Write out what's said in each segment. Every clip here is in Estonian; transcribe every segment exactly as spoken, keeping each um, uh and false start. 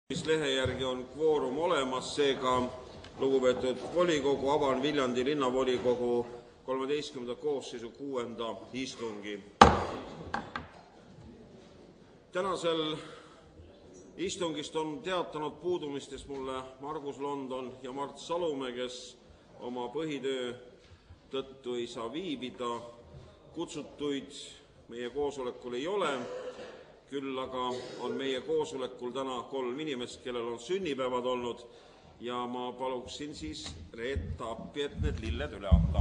Mis lehe järgi on kvoorum olemas, seega lugupeetud volikogu, avan Viljandi linnavolikogu kolmeteistkümnenda koosseisu kuuenda istungi. Tänasel istungist on teatanud puudumistest mulle Margus London ja Mart Salumäe, kes oma põhitöö tõttu ei saa viibida. Kutsutuid meie koosolekul ei ole. Küll aga on meie koosolekul täna kolm inimest, kellel on sünnipäevad olnud ja ma paluksin siis Reetta appi, et need lilled üle anda.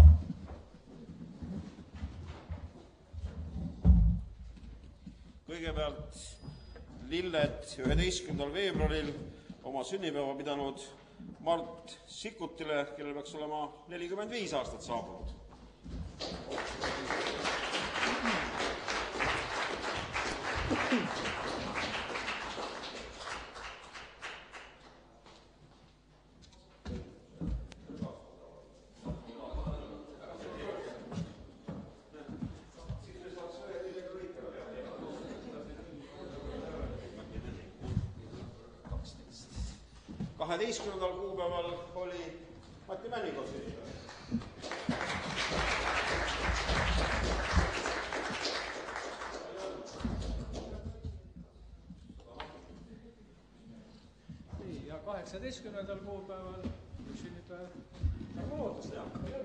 Kõigepealt lilled üheteistkümnendal veebruaril oma sünnipäeva pidanud Mart Sikkutile, kellel peaks olema nelikümmend viis aastat saabunud. kaheteistkümnendal kuupäeval oli Mati Männikolt sünnipäev. Ja kaheksateistkümnendal kuupäeval sünnipäev Tarmo Lootust.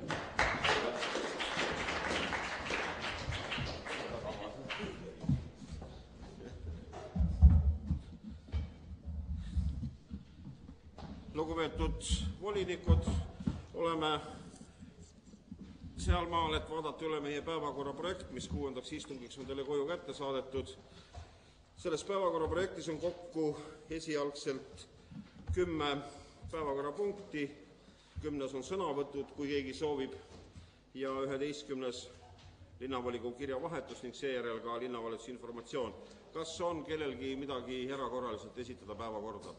Lugupeetud volinikud, oleme sealmaal, et vaadata üle meie päevakorra projekt, mis kuuendaks istungiks on teile koju kätte saadetud. Selles päevakorra projektis on kokku esialgselt kümme päevakorrapunkti, kümnes on sõnavõtud, kui keegi soovib, ja üheteistkümnes linnavolikogu kirjavahetus ning seejärel ka linnavalitsuse informatsioon. Kas on kellelgi midagi erakorraliselt esitada päevakorda?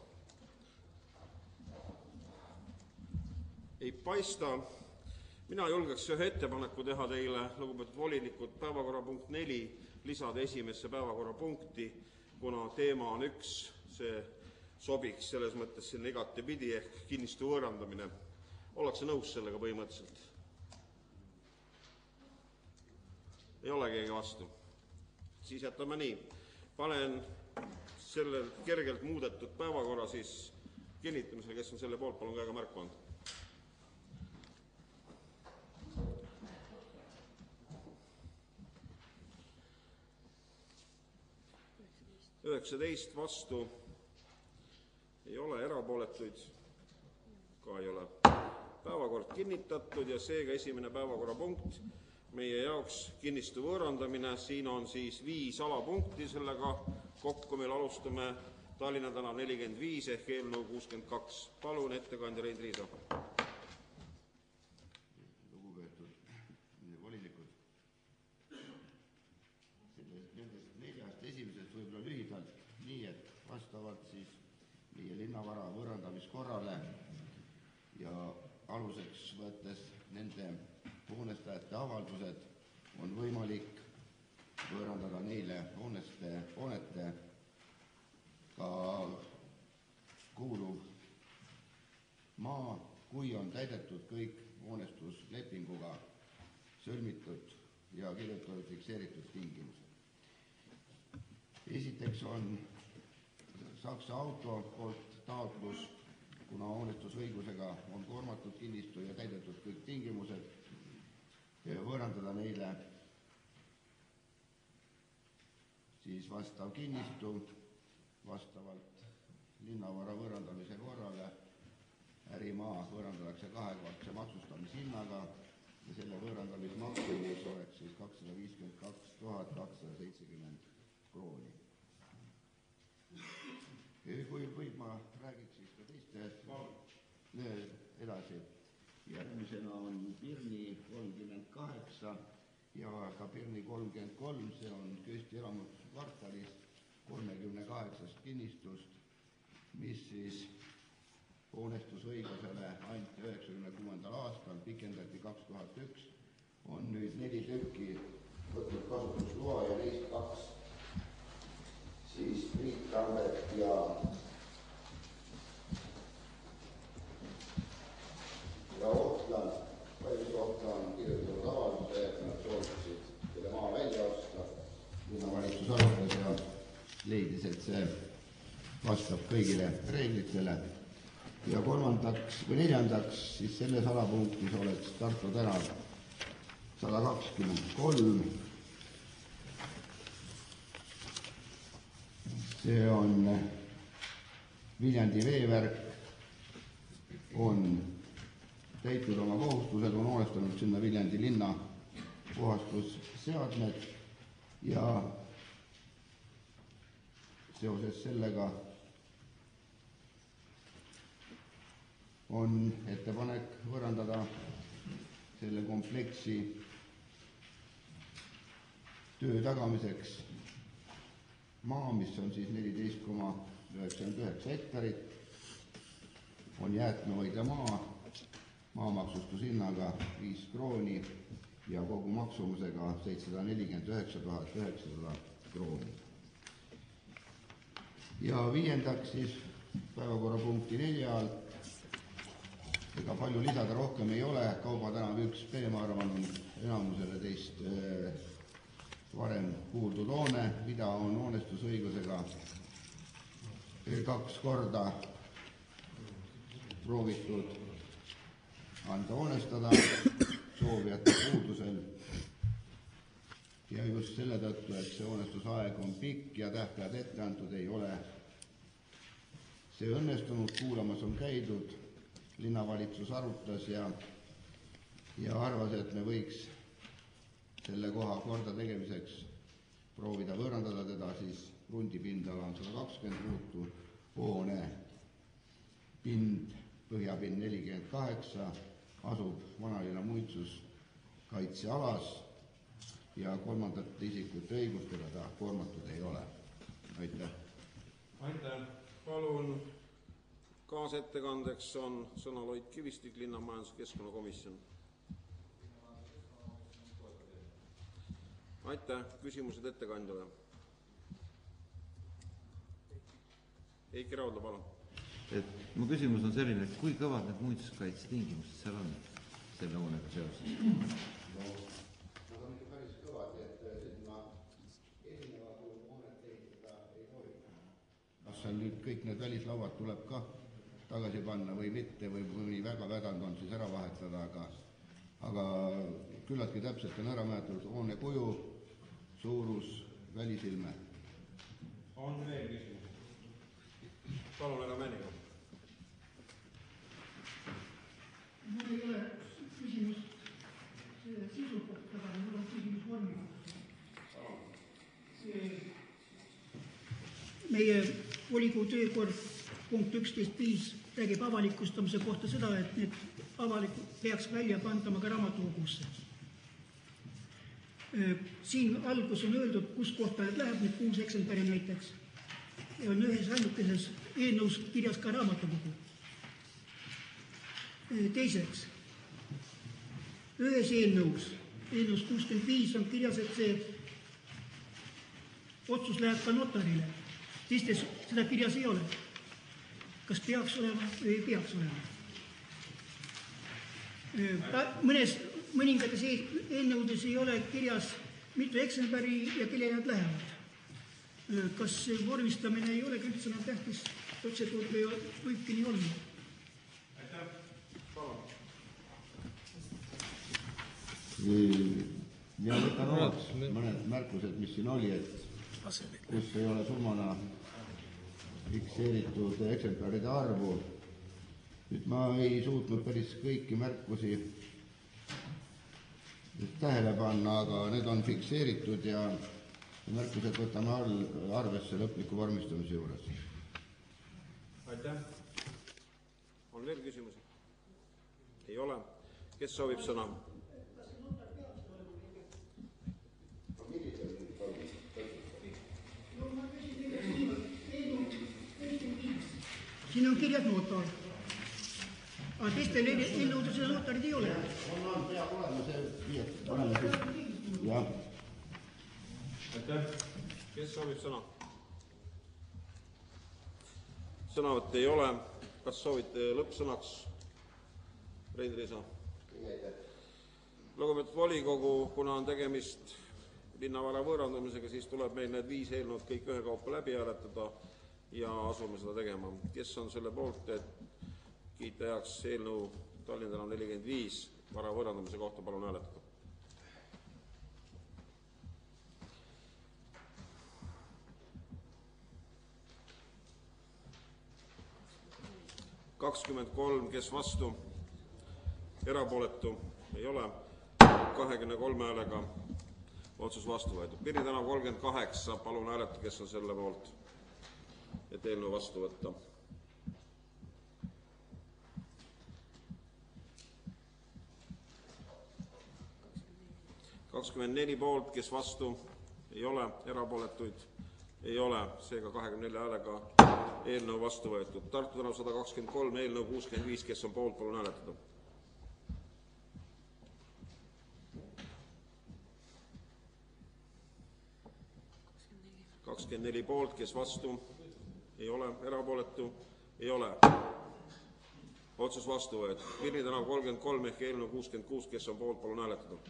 Ei paista. Mina julgeks ühe ettepaneku teha teile, lugupeetud volinikud, päevakorrapunkt neli lisada esimesse päevakorrapunkti, kuna teema on üks, see sobiks selles mõttes sinna igatepidi ehk kinnistu võõrandamine. Ollakse nõus sellega põhimõtteliselt? Ei ole keegi vastu. Siis jätame nii. Panen selle kergelt muudetud päevakorra siis kinnitamisele, kes on selle poolt, palun käega märku anda. üheksateist vastu ei ole, erapooletuid ka ei ole. Päevakord kinnitatud ja seega esimene päevakorrapunkt meie jaoks kinnistu võõrandamine. Siin on siis viis alapunkti sellega kokku. Meil alustame Tallinna tänav nelikümmend viis ehk eelnõu kuuskümmend kaks. Palun ettekandja Rein Triisa. Lugupeetud volinikud, nendest neljast esimesest võib-olla lühidalt nii, et vastavalt siis meie linnavara võõrandamiskorrale ja aluseks võttes nende hoonestajate avaldused on võimalik võõrandada neile hooneste, hoonete ka kuuluv maa, kui on täidetud kõik hoonestuslepinguga sõlmitud ja kirjutatud fikseeritud tingimused. Esiteks on Saksa auto poolt taotlus, kuna hoonestusõigusega on koormatud kinnistu ja täidetud kõik tingimused, võõrandada neile siis vastav kinnistu vastavalt linnavara võõrandamise korrale. Ärimaa võõrandatakse kahekordse maksustamishinnaga ja selle võõrandamismaksumus oleks siis kakssada viiskümmend kaks tuhat kakssada seitsekümmend krooni. Kui võib, ma räägiks siis ka teiste edasi. Järgmisena on Pirni kolmkümmend kaheksa ja ka Pirni kolmkümmend kolm, see on Kösti elamuskvartalis kolmekümne kaheksast kinnistust, mis siis hoonestusõigusele anti üheksakümne kuuendal aastal, pikendati kaks tuhat üks, on nüüd neli tükki võtnud kasutusloa ja neist kaks siis Priit Tambet ja vastab kõigile reeglitele. Ja kolmandaks või neljandaks, siis selles alapunktis oleks Tartu tänav sada kakskümmend kolm. See on Viljandi veevärk, on täitnud oma kohustused, on hoonestanud sinna Viljandi linna puhastusseadmed ja seoses sellega on ettepanek võõrandada selle kompleksi töö tagamiseks maa, mis on siis neliteist koma üheksakümmend üheksa hektarit, on jäätmehoidja maa, maamaksustushinnaga viis krooni ja kogu maksumusega seitsesada nelikümmend üheksa tuhat üheksasada krooni. Ja viiendaks siis päevakorrapunkti nelja all, ega palju lisada rohkem ei ole, Kauba tänav üks B, ma arvan, on enamusele teist varem kuuldud hoone, mida on hoonestusõigusega kaks korda proovitud anda hoonestada soovijate puudusel ja just selle tõttu, et see hoonestusaeg on pikk ja tähtajad ette antud ei ole. See õnnestunud, kuulamas on käidud, linnavalitsus arutas ja, ja arvas, et me võiks selle koha korda tegemiseks proovida võõrandada teda, siis krundipindala on sada kakskümmend ruutu, hoone pind, põhjapind nelikümmend kaheksa, asub Vanalinna muinsuskaitsealas ja kolmandate isikute õigustega ta koormatud ei ole. Aitäh. Aitäh. Palun kaasettekandeks on sõna Loit Kivistik, linna majandus- ja keskkonnakomisjon. Aitäh. Küsimused ettekandjale. Eiki Raudla, palun. Et mu küsimus on selline, et kui kõvad need muinsuskaitse tingimused seal on selle hoonega seoses? No, nad on ikka päris kõvad, et sinna erineva hoonet ehitada ei tohi. Kas seal nüüd kõik need välislauad tuleb ka tagasi panna või mitte või mõni väga vädanud on siis ära vahetada, aga, aga küllaltki täpselt on ära määratud hoone kuju, suurus, välisilme. On veel küsimus? Palun, ära Männiga. Mul ei ole küsimus sisu kohta, aga mul on küsimus vormi kohta. Meie volikogu töökord punkt üksteist viis räägib avalikustamise kohta seda, et need avalikud peaks välja pandama ka raamatukogusse. Siin algus on öeldud, kus kohta need läheb, need kuus eksemplari näiteks. Ja on ühes ainukeses eelnõus kirjas ka raamatukogu. Teiseks, ühes eelnõus, eelnõus kuuskümmend viis on kirjas, et see otsus läheb ka notarile. Teistes seda kirjas ei ole. Kas peaks olema või ei peaks olema? Mõnes, mõningates eelnõudes ei ole kirjas mitu eksemplari ja kelle nad lähevad. Kas vormistamine ei ole üldse enam tähtis protseduur või võibki nii olla? Aitäh. Palun. Ja võtan omaks mõned märkused, mis siin oli, et kus ei ole summana fikseeritud eksemplaride arvu. Nüüd ma ei suutnud päris kõiki märkusi tähele panna, aga need on fikseeritud ja märkused võtame arvesse lõpliku vormistamise juures. Aitäh. On veel küsimusi? Ei ole. Kes soovib sõna? Siin on kirjas notar. Aga teistel eelnõudel seda notarid ei ole. On, on, peab olema see viiet. Paneme siis. Jah. Aitäh. Kes soovib sõna? Sõnavõtt ei ole. Kas soovite lõppsõnaks? Rein Riisa. Lugupeetud volikogu, kuna on tegemist linnavara võõrandamisega, siis tuleb meil need viis eelnõud kõik ühe kaupa läbi hääletada ja asume seda tegema. Kes on selle poolt, et kiita heaks eelnõu Tallinna tänav nelikümmend viis vara võõrandamise kohta, palun hääletada. kakskümmend kolm, kes vastu, erapooletu ei ole, kahekümne kolme häälega otsus vastu võetud. Pirni tänav kolmkümmend kaheksa, palun hääletada, kes on selle poolt, et eelnõu vastu võtta. kakskümmend neli poolt, kes vastu, ei ole, erapooletuid ei ole, seega kahekümne nelja häälega eelnõu vastu võetud. Tartu tänav sada kakskümmend kolm, eelnõu kuuskümmend viis, kes on poolt, palun hääletada. kakskümmend neli poolt, kes vastu, ei ole, erapooletu ei ole. Otsus vastu võetud. Pirni tänav kolmkümmend kolm ehk eelnõu kuuskümmend kuus, kes on poolt, palun hääletada.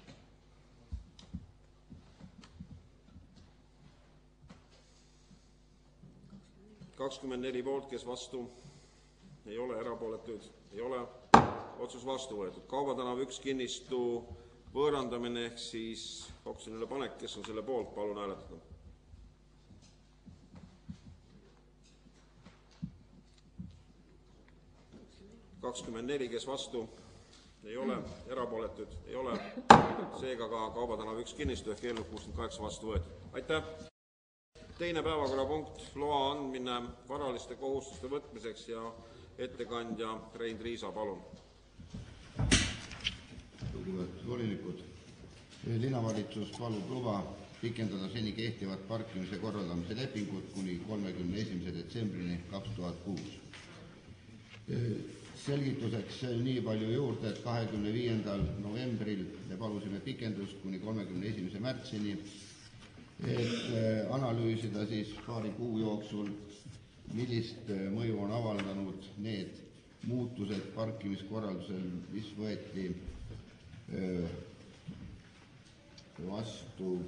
kakskümmend neli poolt, kes vastu, ei ole, erapooletuid ei ole, otsus vastu võetud. Kaubatänav üks kinnistu võõrandamine ehk siis oksjonile panek, kes on selle poolt, palun hääletada. kakskümmend neli, kes vastu, ei ole, erapooletuid ei ole, seega ka Kaubatänav üks kinnistu ehk eelnõu kuuskümmend kaheksa vastu võetud. Aitäh! Teine päevakorrapunkt, loa andmine varaliste kohustuste võtmiseks ja ettekandja Rein Riisa, palun. Lugupeetud volinikud, linnavalitsus palub luba pikendada seni kehtivat parkimise korraldamise lepingut kuni kolmekümne esimese detsembrini kaks tuhat kuus. Selgituseks nii palju juurde, et kahekümne viiendal novembril me palusime pikendust kuni kolmekümne esimese märtsini, et analüüsida siis paari kuu jooksul, millist mõju on avaldanud need muutused parkimiskorraldusel, mis võeti vastu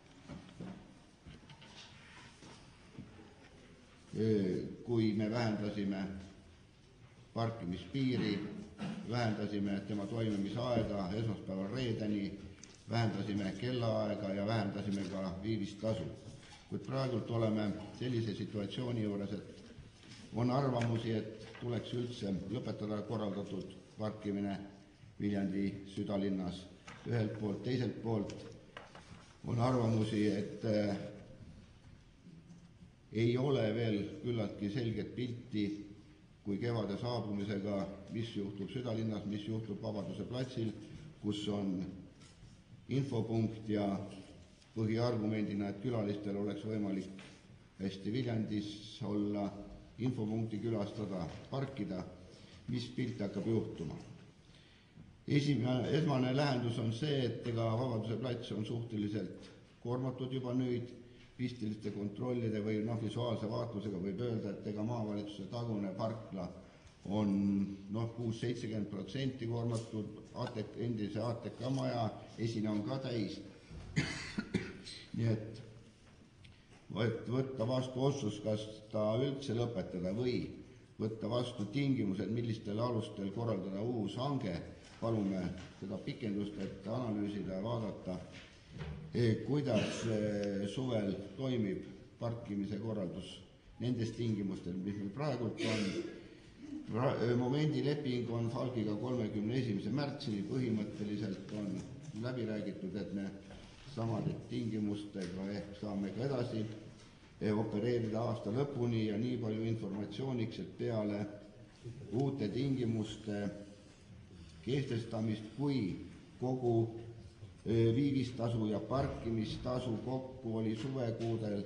kui me vähendasime parkimispiiri, vähendasime tema toimimisaega esmaspäeval reedeni, vähendasime kellaaega ja vähendasime ka viivistasu. Kuid praegult oleme sellise situatsiooni juures, et on arvamusi, et tuleks üldse lõpetada korraldatud parkimine Viljandi südalinnas ühelt poolt, teiselt poolt on arvamusi, et ei ole veel küllaltki selget pilti, kui kevade saabumisega, mis juhtub südalinnas, mis juhtub Vabaduse platsil, kus on infopunkt ja põhiargumendina, et külalistel oleks võimalik hästi Viljandis olla, infopunkti külastada, parkida, mis pilt hakkab juhtuma. Esimene, esmane lähendus on see, et ega Vabaduse plats on suhteliselt koormatud juba nüüd, pistiliste kontrollide või noh, visuaalse vaatlusega võib öelda, et ega maavalitsuse tagune parkla on noh, kuus seitsekümmend protsenti koormatud, endise A T K maja esine on ka täis. Nii et võtta vastu otsus, kas ta üldse lõpetada või võtta vastu tingimused, millistel alustel korraldada uus hange. Palume seda pikendust, et analüüsida ja vaadata, kuidas suvel toimib parkimise korraldus nendes tingimustel, mis meil praegult on. Momendileping on Falgiga kolmekümne esimese märtsini, põhimõtteliselt on läbi räägitud, et me samade tingimustega ehk saame ka edasi opereerida aasta lõpuni ja nii palju informatsiooniks, et peale uute tingimuste kehtestamist, kui kogu viivistasu ja parkimistasu kokku oli suvekuudel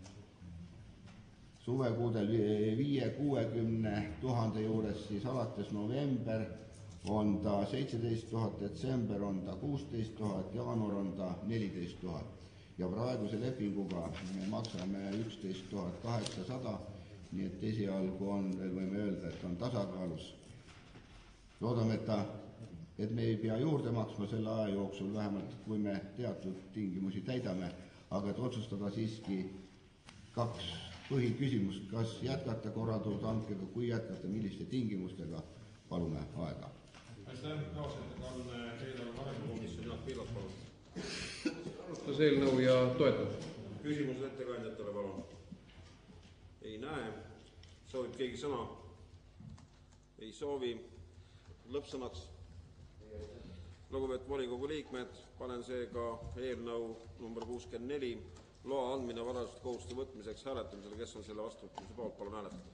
suvekuudel viie kuuekümne tuhande juures, siis alates november on ta seitseteist tuhat, detsember on ta kuusteist tuhat, jaanuar on ta neliteist tuhat. Ja praeguse lepinguga me maksame üksteist tuhat kaheksasada, nii et esialgu on, võime öelda, et on tasakaalus. Loodame, et, ta, et me ei pea juurde maksma selle aja jooksul, vähemalt kui me teatud tingimusi täidame, aga et otsustada siiski kaks põhiküsimus, kas jätkata korraldushankega, kui jätkata, milliste tingimustega, palume aega. Aitäh, kaasettekanne eelarve arengukomisjoni Jaak Piilas, palun. Arutas eelnõu ja toetab. Küsimused ettekandjatele, palun. Ei näe. Soovib keegi sõna? Ei soovi. Lõppsõnaks. Lugupeetud volikogu liikmed, panen seega eelnõu number kuuskümmend neli loa andmine varaliste kohustuste võtmiseks hääletamisele. Kes on selle vastuvõtmise poolt? Palun hääletada.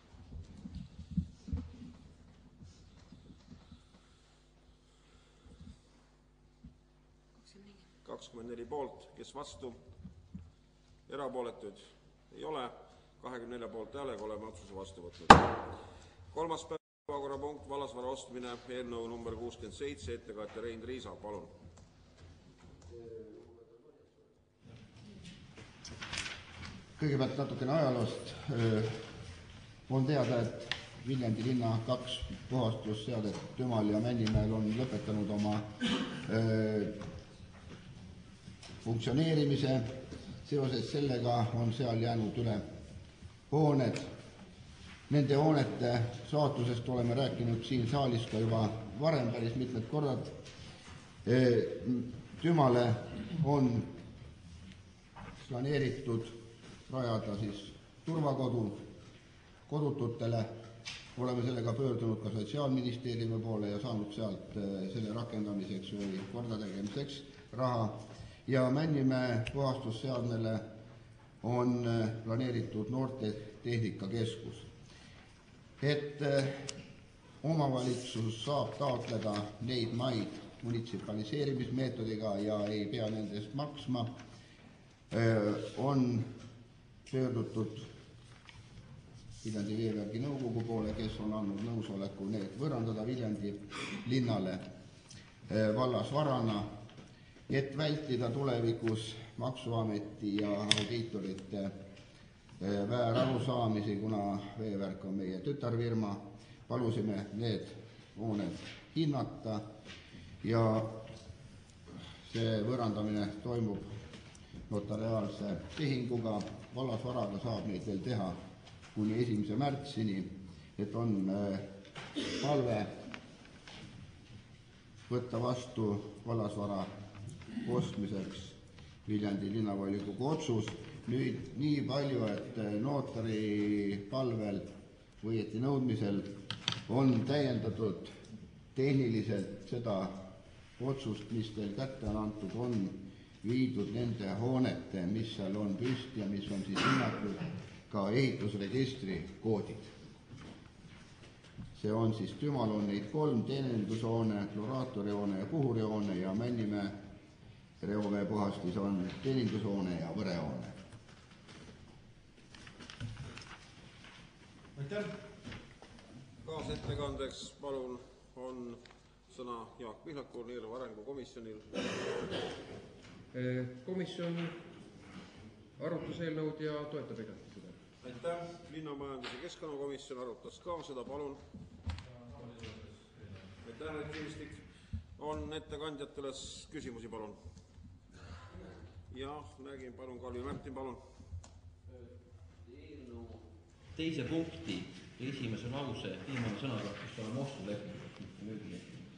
kakskümmend neli poolt, kes vastu? Erapooletuid ei ole. kahekümne nelja poolt häälega oleme otsuse vastu võtnud. Kolmas päevakorrapunkt, vallasvara ostmine, eelnõu number kuuskümmend seitse, ettekandja Rein Riisa, palun. Kõigepealt natukene ajaloost. On teada, et Viljandi linna kaks puhastusseadet Tümal ja Männimäel on lõpetanud oma funktsioneerimise. Seoses sellega on seal jäänud üle hooned. Nende hoonete saatusest oleme rääkinud siin saalis ka juba varem päris mitmed korrad. Tümale on planeeritud rajada siis turvakodu kodututele. Oleme sellega pöördunud ka Sotsiaalministeeriumi poole ja saanud sealt selle rakendamiseks või kordategemiseks raha. Ja Männimäe puhastusseadmele on planeeritud noorte tehnikakeskus. Et omavalitsus saab taotleda neid maid munitsipaliseerimismeetodiga ja ei pea nendest maksma, on pöördutud Viljandi Veevergi nõukogu poole, kes on andnud nõusoleku need võõrandada Viljandi linnale vallasvarana, et vältida tulevikus Maksuameti ja audiitorite väärarusaamisi, kuna Veeverk on meie tütarfirma. Palusime need hooned hinnata ja see võõrandamine toimub notariaalse tehinguga. Vallasvaraga saab neid veel teha kuni esimese märtsini, et on palve võtta vastu vallasvara ostmiseks Viljandi linnavolikogu otsus. Nüüd nii palju, et notari palvel või eti nõudmisel on täiendatud tehniliselt seda otsust, mis teil kätte on antud, on viidud nende hoonete, mis seal on püsti ja mis on siis hinnatud ka ehitusregistri koodid. See on siis Tümal on neid kolm, teenindushoone, kloraatorihoone ja puhurihoone ja Männimäe reoveepuhastis on teenindushoone ja võrehoone. Aitäh. Kaasettekandeks palun on sõna Jaak Pihlakul, eelarve arengukomisjonil. Komisjon arutas eelnõud ja toetab igati seda. Aitäh. Linnamajandus- ja keskkonnakomisjon arutas ka seda, palun. Aitäh, et kivistik. On ettekandjatele küsimusi, palun. Ja nägin, palun, Kalvi Märtin, palun. Eelnõu teise punkti esimese lause viimane sõnakord, kus oleme ostulepingut, mitte müügilepingut.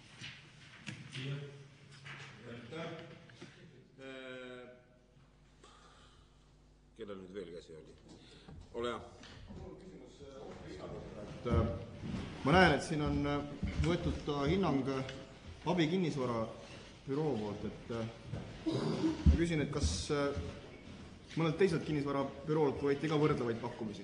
Aitäh. Kellel nüüd veel käsi oli? Ole hea. Ma näen, et siin on võetud hinnang abi kinnisvara büroo poolt, et ma küsin, et kas mõnelt teiselt kinnisvara büroolt võeti ka võrdlevaid pakkumisi?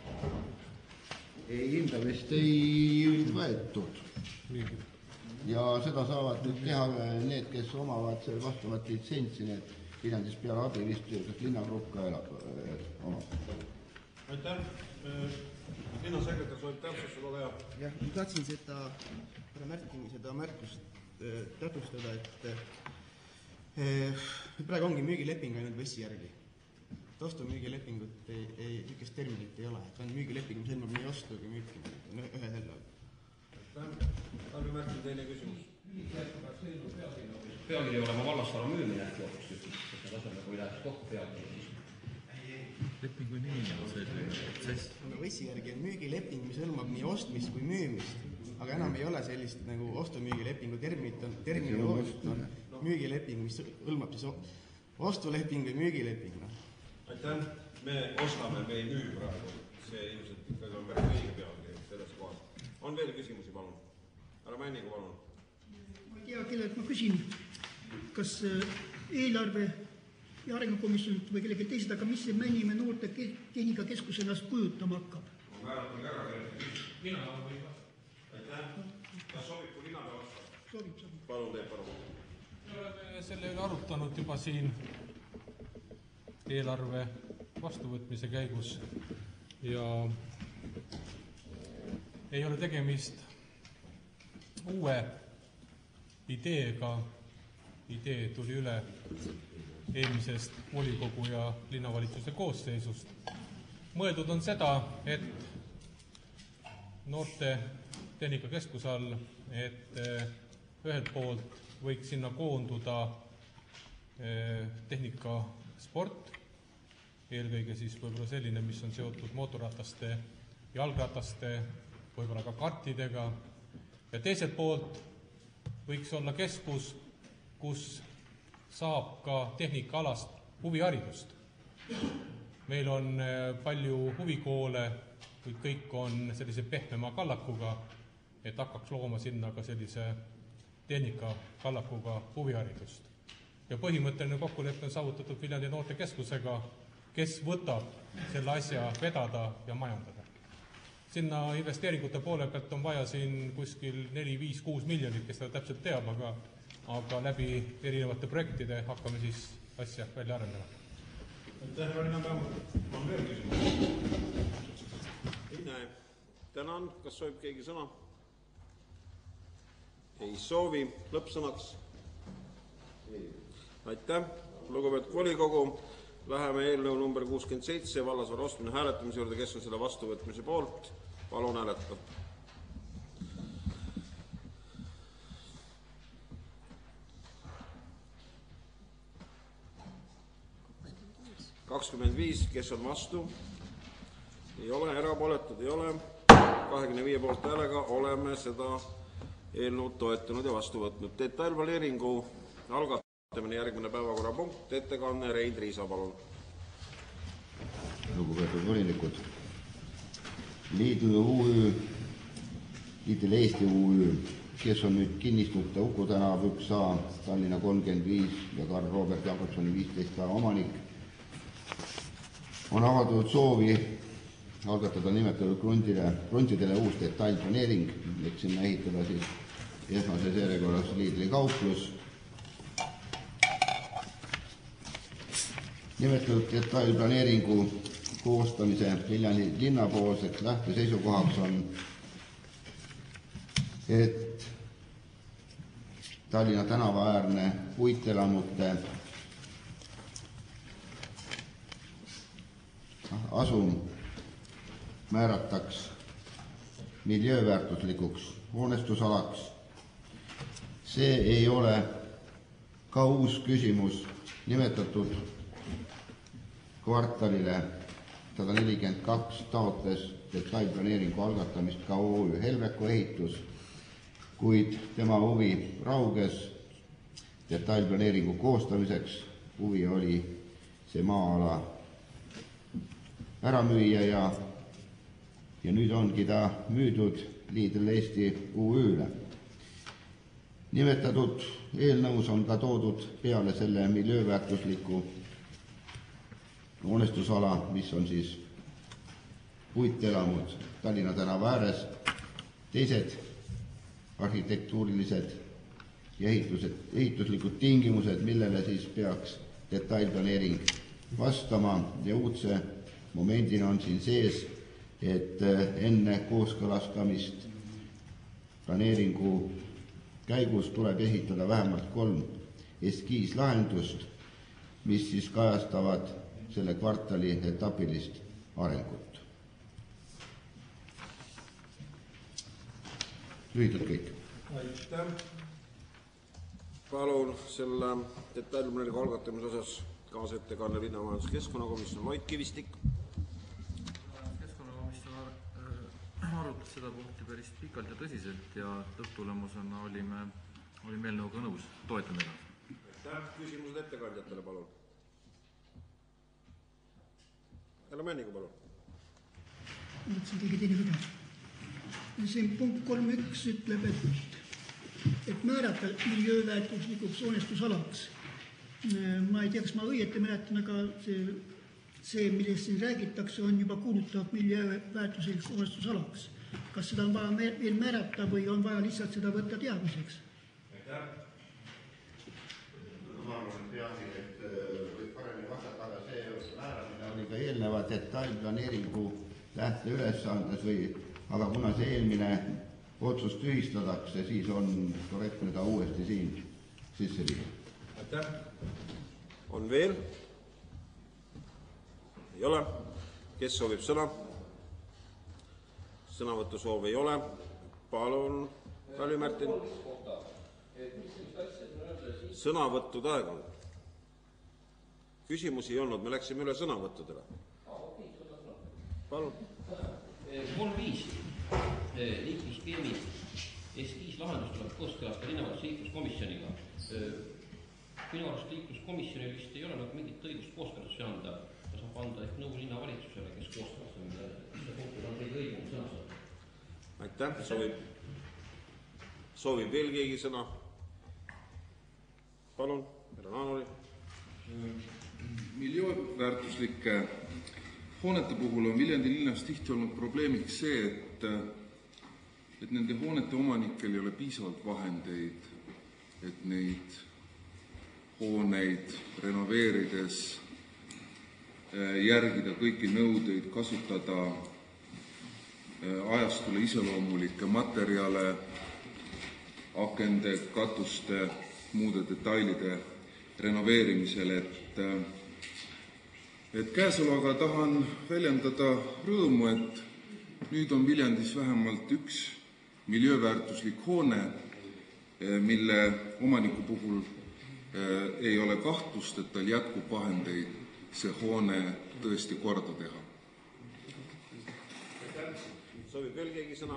Ei, hindamist ei võetud. Ja seda saavad nüüd teha need, kes omavad vastavat litsentsi, need Viljandis peale abi vist kas linnagrupp ka elab oma. Aitäh. Linnasekretär soovib täpsustada, ole hea. Jah, ma tahtsin seda, härra Märtini seda märkust täpsustada, et praegu ongi müügileping ainult Vessi järgi. Ostumüügilepingut ei, ei, niisugust terminit ei ole, et on müügileping, mis hõlmab nii ostu kui müüki ühe selle all. Kalvi Märtin, teine küsimus. Pealkiri olema vallasvara müümine, sest need asemel, kui läheks kokku pealkiri. lepingu nimi on selline protsess. no VES-i järgi on müügileping, mis hõlmab nii ostmist kui müümist, aga enam ei ole sellist nagu ostu-müügilepingu terminit, on termini müügileping, mis hõlmab siis ostuleping või müügileping. No. Aitäh, me ostame, me ei müü praegu, see ilmselt ikkagi on päris õige pealkiri selles kohas. On veel küsimusi, palun? Härra Männigu, palun. Ma ei tea, kellelt ma küsin, kas eelarve ja arengukomisjonilt või kellegi teised, aga mis see Männimäe noorte tehnikakeskus ennast kujutama hakkab? Ma määratage ära, kellelt küsimus. Mina või vastata. Aitäh. Kas sobib, kui mina pean vastata? Sobib, sobib. Palun, teeb palun. Me oleme selle üle arutanud juba siin eelarve vastuvõtmise käigus ja ei ole tegemist uue ideega. Idee tuli üle eelmisest volikogu ja linnavalitsuse koosseisust. Mõeldud on seda, et noorte tehnikakeskuse all, et ühelt poolt võiks sinna koonduda tehnikasport, eelkõige siis võib-olla selline, mis on seotud mootorrataste, jalgrataste, võib-olla ka kartidega, ja teiselt poolt võiks olla keskus, kus saab ka tehnikaalast huviharidust. Meil on palju huvikoole, kuid kõik on sellise pehmema kallakuga, et hakkaks looma sinna ka sellise tehnikakallakuga huviharidust. Ja põhimõtteline kokkulepe on saavutatud Viljandi noortekeskusega, kes võtab selle asja vedada ja majandada. Sinna investeeringute poole pealt on vaja siin kuskil neli, viis, kuus miljonit, kes seda täpselt teab, aga aga läbi erinevate projektide hakkame siis asja välja arendama. Aitäh, Marina Päevud. On veel küsimus? Ei näe. Tänan. Kas soovib keegi sõna? Ei soovi. Lõppsõnaks? Ei. Aitäh. Lugupeetud volikogu, läheme eelnõu number kuuskümmend seitse, vallasvara ostmine hääletamise juurde, kes on selle vastuvõtmise poolt. Palun hääletada. kakskümmend viis, kes on vastu? Ei ole, erapooletud ei ole. kahekümne viie poolt häälega oleme seda eelnõu toetanud ja vastu võtnud. Detailplaneeringu algatamine järgmine päevakorrapunkt, ettekanne Rein Riisa, palun. Lugupeetud volinikud, Lidl U Ü, Lidl Eesti U Ü, kes on nüüd kinnistute Uku tänav üks A, Tallinna kolmkümmend viis ja Karl Robert Jakobsoni viisteist A omanik, on avaldanud soovi algatada nimetatud krundile, kruntidele uus detailplaneering, et sinna ehitada siis esmases järjekorras Lidli kauplus. Nimetatud detailplaneeringu koostamise Viljandi linnapoolseks lähteseisukohaks on, et Tallinna tänavaäärne puitelamute asum määrataks miljööväärtuslikuks hoonestusalaks. See ei ole ka uus küsimus nimetatud kvartalile sada nelikümmend kaks taotles detailplaneeringu algatamist ka O Ü Helveku ehitus, kuid tema huvi rauges detailplaneeringu koostamiseks. Huvi oli see maa-ala ära müüa ja, ja nüüd ongi ta müüdud Lidl Eesti U Ü-le. Nimetatud eelnõus on ka toodud peale selle miljööväärtusliku hoonestusala, mis on siis puitelamud Tallinna tänava ääres, teised arhitektuurilised ja ehitused, ehituslikud tingimused, millele siis peaks detailplaneering vastama ja uudse momendina on siin sees, et enne kooskõlastamist planeeringu käigus tuleb esitada vähemalt kolm eskiislahendust, mis siis kajastavad selle kvartali etapilist arengut. Lühidalt kõik. Aitäh. Palun selle detailplaneeringu algatamise osas kaasettekanne linnamajandus- keskkonnakomisjon Mait Kivistik. seda punkti päris pikalt ja tõsiselt ja lõpptulemusena olime, olime eelnõuga nõus, toetame edasi. Aitäh, küsimused ettekandjatele, palun. Härra Männigu, palun. Mõtlesin keegi teine kuidas. See punkt kolm üks ütleb, et, et määrata miljööväärtuslikuks hoonestusalaks. Ma ei tea, kas ma õieti mäletan, aga see, see, millest siin räägitakse, on juba kuulutav miljööväärtuslikuks hoonestusalaks. Kas seda on vaja veel määrata või on vaja lihtsalt seda võtta teadmiseks? Aitäh. Ma arvan, et jah, et võib paremini vastata, aga see määramine oli ka eelneva detailplaneeringu lähteülesandes või, aga kuna see eelmine otsus tühistatakse, siis on korrektne ta uuesti siin sisse viia. Aitäh. On veel? Ei ole. Kes soovib sõna? Sõnavõttu soov ei ole. Palun, Kalvi Märtin. Sõnavõttude aeg on. Küsimusi ei olnud, me läksime üle sõnavõttudele. Palun. kolm viis liiklusskeemi eskiis lahendus tuleb kooskõlastada linnavalituse liikluskomisjoniga. Minu arust liikluskomisjonil vist ei ole nagu mingit õigust kooskõlastusi anda. Ta saab anda ehk nõu linnavalitsusele, kes kooskõlastab, mis see punkt on kõige õigem sõnastada. Aitäh, soovib, soovib veel keegi sõna? Palun, härra Naanoli. Miljööväärtuslike hoonete puhul on Viljandi linnas tihti olnud probleemiks see, et, et nende hoonete omanikel ei ole piisavalt vahendeid, et neid hooneid renoveerides järgida kõiki nõudeid, kasutada ajastule iseloomulikke materjale, akende, katuste, muude detailide renoveerimisel, et, et käesolevaga tahan väljendada rõõmu, et nüüd on Viljandis vähemalt üks miljööväärtuslik hoone, mille omaniku puhul ei ole kahtlust, et tal jätkub vahendeid see hoone tõesti korda teha. Soovib veel keegi sõna?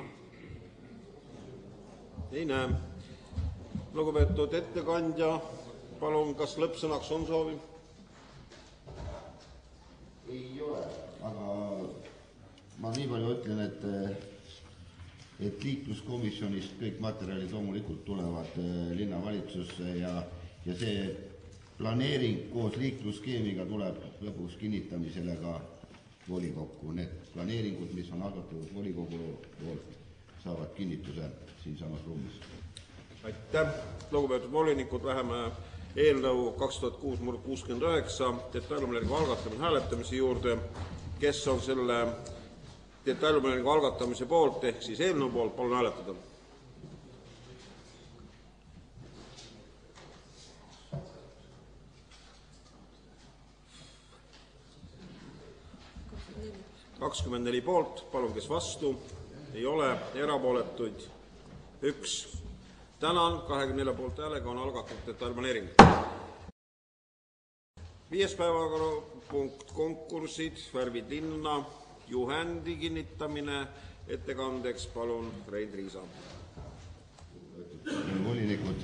Ei näe. Lugupeetud ettekandja, palun, kas lõppsõnaks on soovi? Ei ole, aga ma nii palju ütlen, et, et liikluskomisjonist kõik materjalid loomulikult tulevad linnavalitsusse ja, ja see planeering koos liiklusskeemiga tuleb lõpuks kinnitamisele ka volikokku. Need planeeringud, mis on algatatud volikogu poolt, saavad kinnituse siinsamas ruumis. Aitäh, lugupeetud volinikud, läheme eelnõu kaks tuhat kuus kuuskümmend üheksa detailplaneeringu algatamise hääletamise juurde. Kes on selle detailplaneeringu algatamise poolt ehk siis eelnõu poolt, palun hääletada. kakskümmend neli poolt, palun, kes vastu, ei ole, erapooletuid üks. Tänan, kahekümne nelja poolt häälega on algatatud detailplaneering. Viies päevakorrapunkt, konkursid, värvid linna, juhendi kinnitamine, ettekandeks palun Rein Riisa. Volinikud,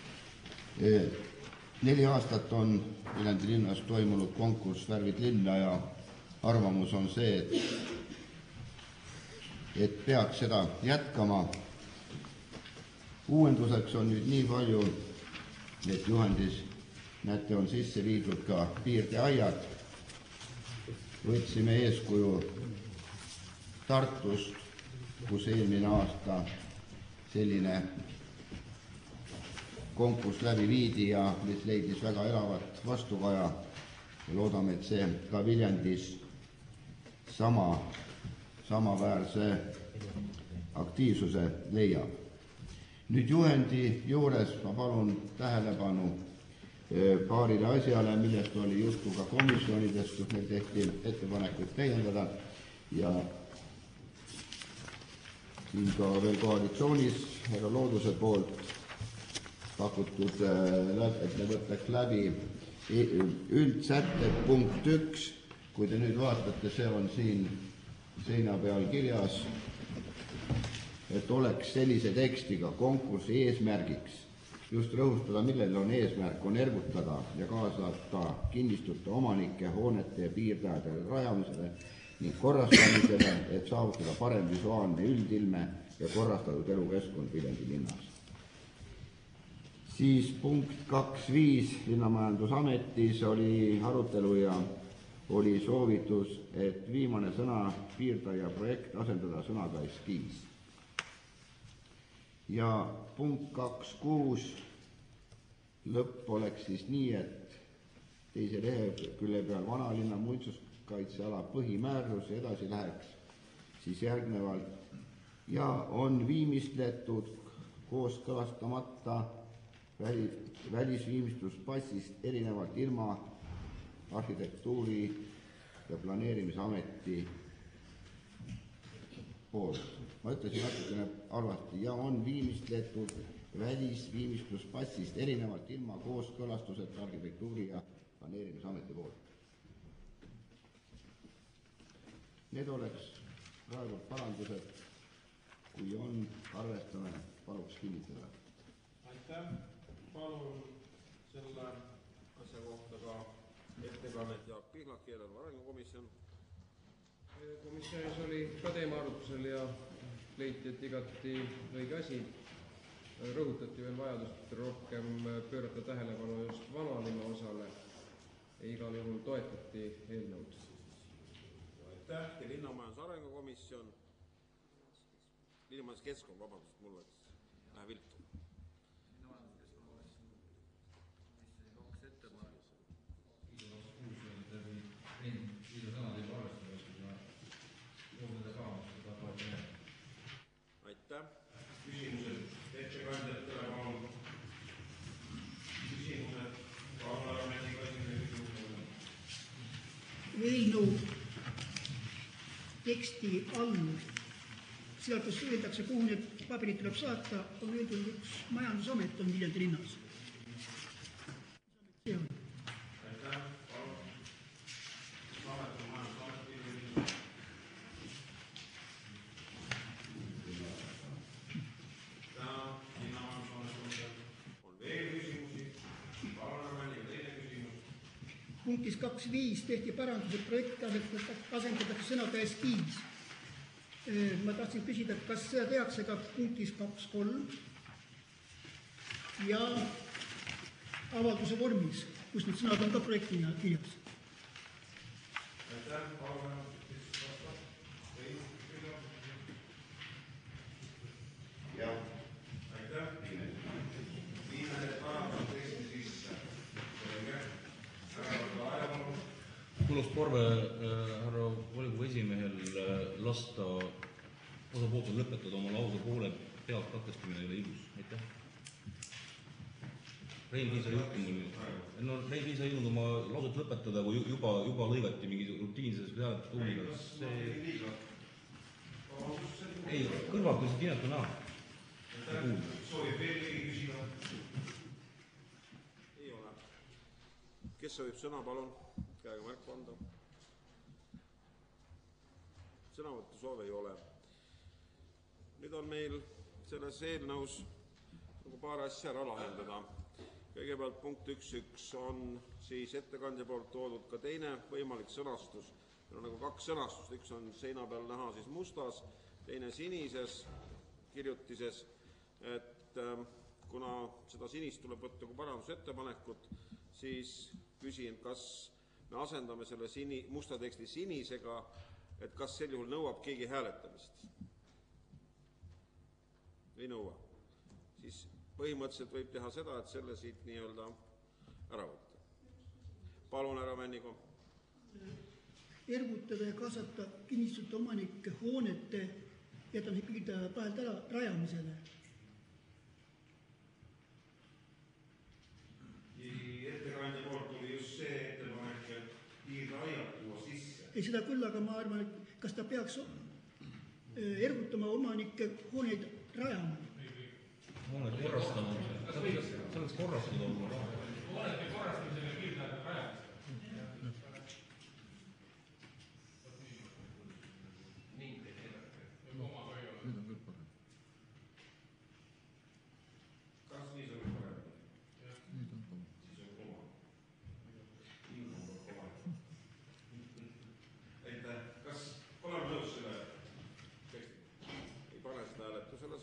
neli aastat on Viljandi linnas toimunud konkurss Värvid linna ja arvamus on see, et, et peaks seda jätkama. Uuenduseks on nüüd nii palju, et juhendis, näete, on sisse viidud ka piirdeaiad. Võtsime eeskuju Tartust, kus eelmine aasta selline konkurss läbi viidi ja mis leidis väga elavat vastukaja. Ja loodame, et see ka Viljandis sama, samaväärse aktiivsuse leiab. Nüüd juhendi juures ma palun tähelepanu paarile asjale, millest oli juttu ka komisjonidest, kus meil tehti ettepanekuid täiendada ja siin ka veel koalitsioonis härra Looduse poolt pakutud, et me võtaks läbi üldsätted punkt üks, kui te nüüd vaatate, see on siin seina peal kirjas. et oleks sellise tekstiga konkursi eesmärgiks just rõhustada, millel on eesmärk, on ergutada ja kaasata kinnistute omanike, hoonete ja piirdajade rajamisele ning korrastamisele, et saavutada parem visuaalne üldilme ja korrastatud elukeskkond Viljandi linnas. Siis punkt kaks viis Linnamajandusametis oli arutelu ja oli soovitus, et viimane sõna piirdaja projekt asendada sõnaga eskiis. Ja punkt kaks kuus lõpp oleks siis nii, et teise lehekülje peal vanalinna muinsuskaitseala põhimäärus edasi läheks siis järgnevalt ja on viimistletud kooskõlastamata välisviimistluspassist erinevalt ilma arhitektuuri ja planeerimisameti poolt. Ma ütlesin natukene arvati ja on viimistletud välisviimistluspassist erinevalt ilma kooskõlastuseta arhitektuuri ja planeerimisameti poolt. Need oleks praegu parandused, kui on, arvestame, paluks kinnitada. Aitäh, palun selle asja kohta ka ettekannet Jaak Pihlak, eelarve arengukomisjon. Komisjonis oli ka teema arutusel ja leiti, et igati õige asi. Rõhutati veel vajadust rohkem pöörata tähelepanu just vanalinna osale ja igal juhul toetati eelnõud. Aitäh ja Linnamajanduse arengukomisjon. Linnamajanduse keskkond, vabandust, mul läks vähe viltu. Aitäh. Küsimused ettekandjatele, palun. Küsimused, parlamendi kaitseministrile. Eelnõu teksti all, sealt kus öeldakse, kuhu need paberid tuleb saata, on öeldud üks majandusamet on Viljandi linnas. See on. Aitäh, palun. Amet on majandusamet Viljandi. Punktis kaks viis tehti paranduse projekt asendatakse sõnaga eskiis. Ma tahtsin küsida, et kas seda tehakse ka punktis kaks kolm ja avalduse vormis, kus need sõnad on ka projektina kirjas. Aitäh, palun. Jah, aitäh. Viimane parandus teksti sisse. Mul oleks parve härra volikogu esimehel lasta osapoolt lõpetada oma lause poole pealt katkestamine ei ole ilus. Aitäh. Rein Liisa juhtumul. No Rein Liisa jõudnud oma lauset lõpetada, kui juba, juba lõigati mingi rutiinses vead tuuniga. See... Ei, kõrvalt on see tinetu näha. Soovib veel keegi küsida? Ei ole. Kes soovib sõna, palun? Käega märku anda. Sõnavõttu soove ei ole. Nüüd on meil selles eelnõus nagu paar asja ära lahendada. Kõigepealt punkt üks üks on siis ettekandja poolt toodud ka teine võimalik sõnastus. Meil on nagu kaks sõnastust, üks on seina peal näha siis mustas, teine sinises kirjutises, et kuna seda sinist tuleb võtta kui parandusettepanekut, siis küsin, kas me asendame selle sini, musta teksti sinisega, et kas sel juhul nõuab keegi hääletamist? Ei nõua. Siis põhimõtteliselt võib teha seda, et selle siit nii-öelda ära võtta. Palun, härra Männigo. Ergutada ja kaasata kinnistute omanike hoonete ja ta on piirdaja pahelt ära rajamisele. Ettekandja poolt tuli just see ettepanek, et piirraiad tuua sisse. Ei seda küll, aga ma arvan, et kas ta peaks ergutama omanike hooneid rajama? Hooneid korrastama. See oleks korrastada oma raha. Hoonete korrastamisele piirraiad rajamisele.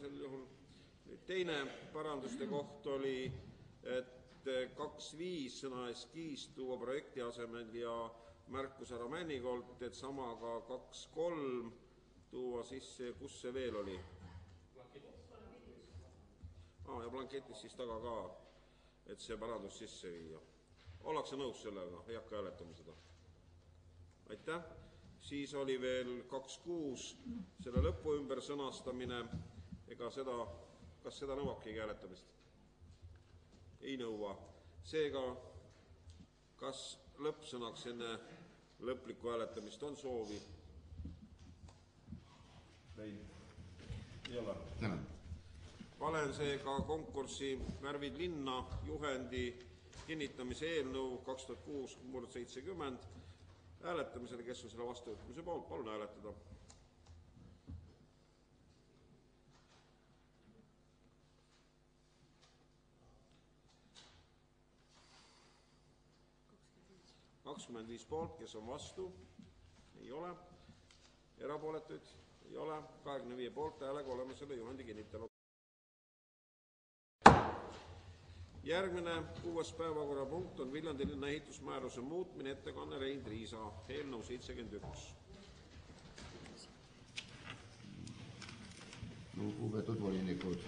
sel juhul. Teine paranduste koht oli, et kaks viis sõna eskiis tuua projekti asemel ja märkus ära Männikolt, et sama ka kaks kolm tuua sisse, kus see veel oli? Ah, ja blanketis siis taga ka, et see parandus sisse viia. Ollakse nõus sellega, ei hakka hääletama seda. Aitäh. Siis oli veel kaks kuus selle lõpu ümber sõnastamine. Ega seda, kas seda nõuabki hääletamist? Ei nõua. Seega, kas lõppsõnaks enne lõplikku hääletamist on soovi? Ei ole. Tänan. Panen seega konkursi Värvid linna juhendi kinnitamise eelnõu kaks tuhat kuus seitsekümmend hääletamisele, kes on selle vastuvõtmise poolt, palun hääletada. kakskümmend viis poolt, kes on vastu, ei ole. Erapooletuid ei ole. kahekümne viie poolt häälega oleme selle juhendi kinnitanud. Järgmine kuues päevakorrapunkt on Viljandi linna ehitusmääruse muutmine, ettekanne Rein Triisa, eelnõu seitsekümmend üks. Lugupeetud volinikud,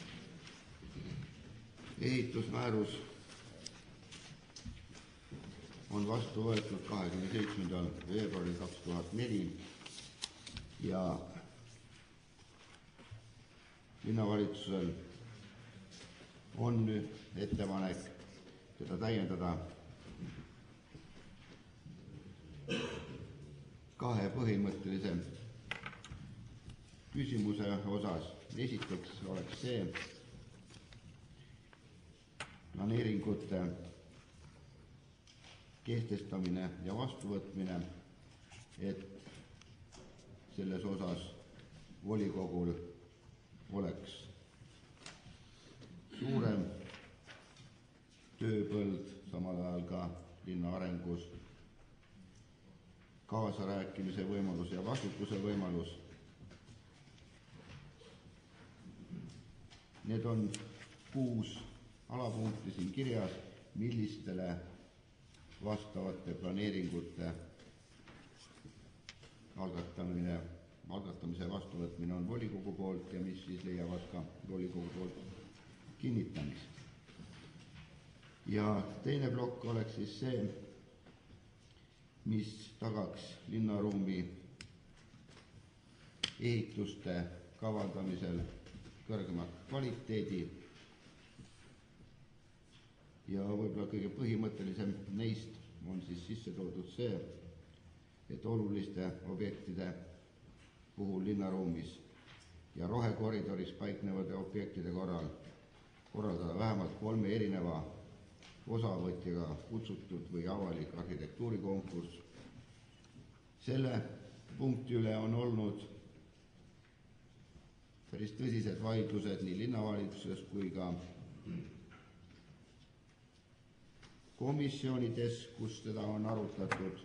ehitusmäärus on vastu võetud kahekümne seitsmendal veebruaril kaks tuhat neli ja linnavalitsusel on nüüd ettepanek seda täiendada kahe põhimõttelise küsimuse osas. Esiteks oleks see planeeringute kehtestamine ja vastuvõtmine, et selles osas volikogul oleks suurem tööpõld, samal ajal ka linna arengus kaasarääkimise võimalus ja vastutuse võimalus. Need on kuus alapunkti siin kirjas, millistele vastavate planeeringute algatamine, algatamise vastuvõtmine on volikogu poolt ja mis siis leiavad ka volikogu poolt kinnitamist. Ja teine plokk oleks siis see, mis tagaks linnaruumi ehituste kavandamisel kõrgema kvaliteedi ja võib-olla kõige põhimõttelisem neist on siis sisse toodud see, et oluliste objektide puhul linnaruumis ja rohekoridoris paiknevate objektide korral korraldada vähemalt kolme erineva osavõtjaga kutsutud või avalik arhitektuurikonkurss. Selle punkti üle on olnud päris tõsised vaidlused nii linnavalitsuses kui ka komisjonides, kus seda on arutatud.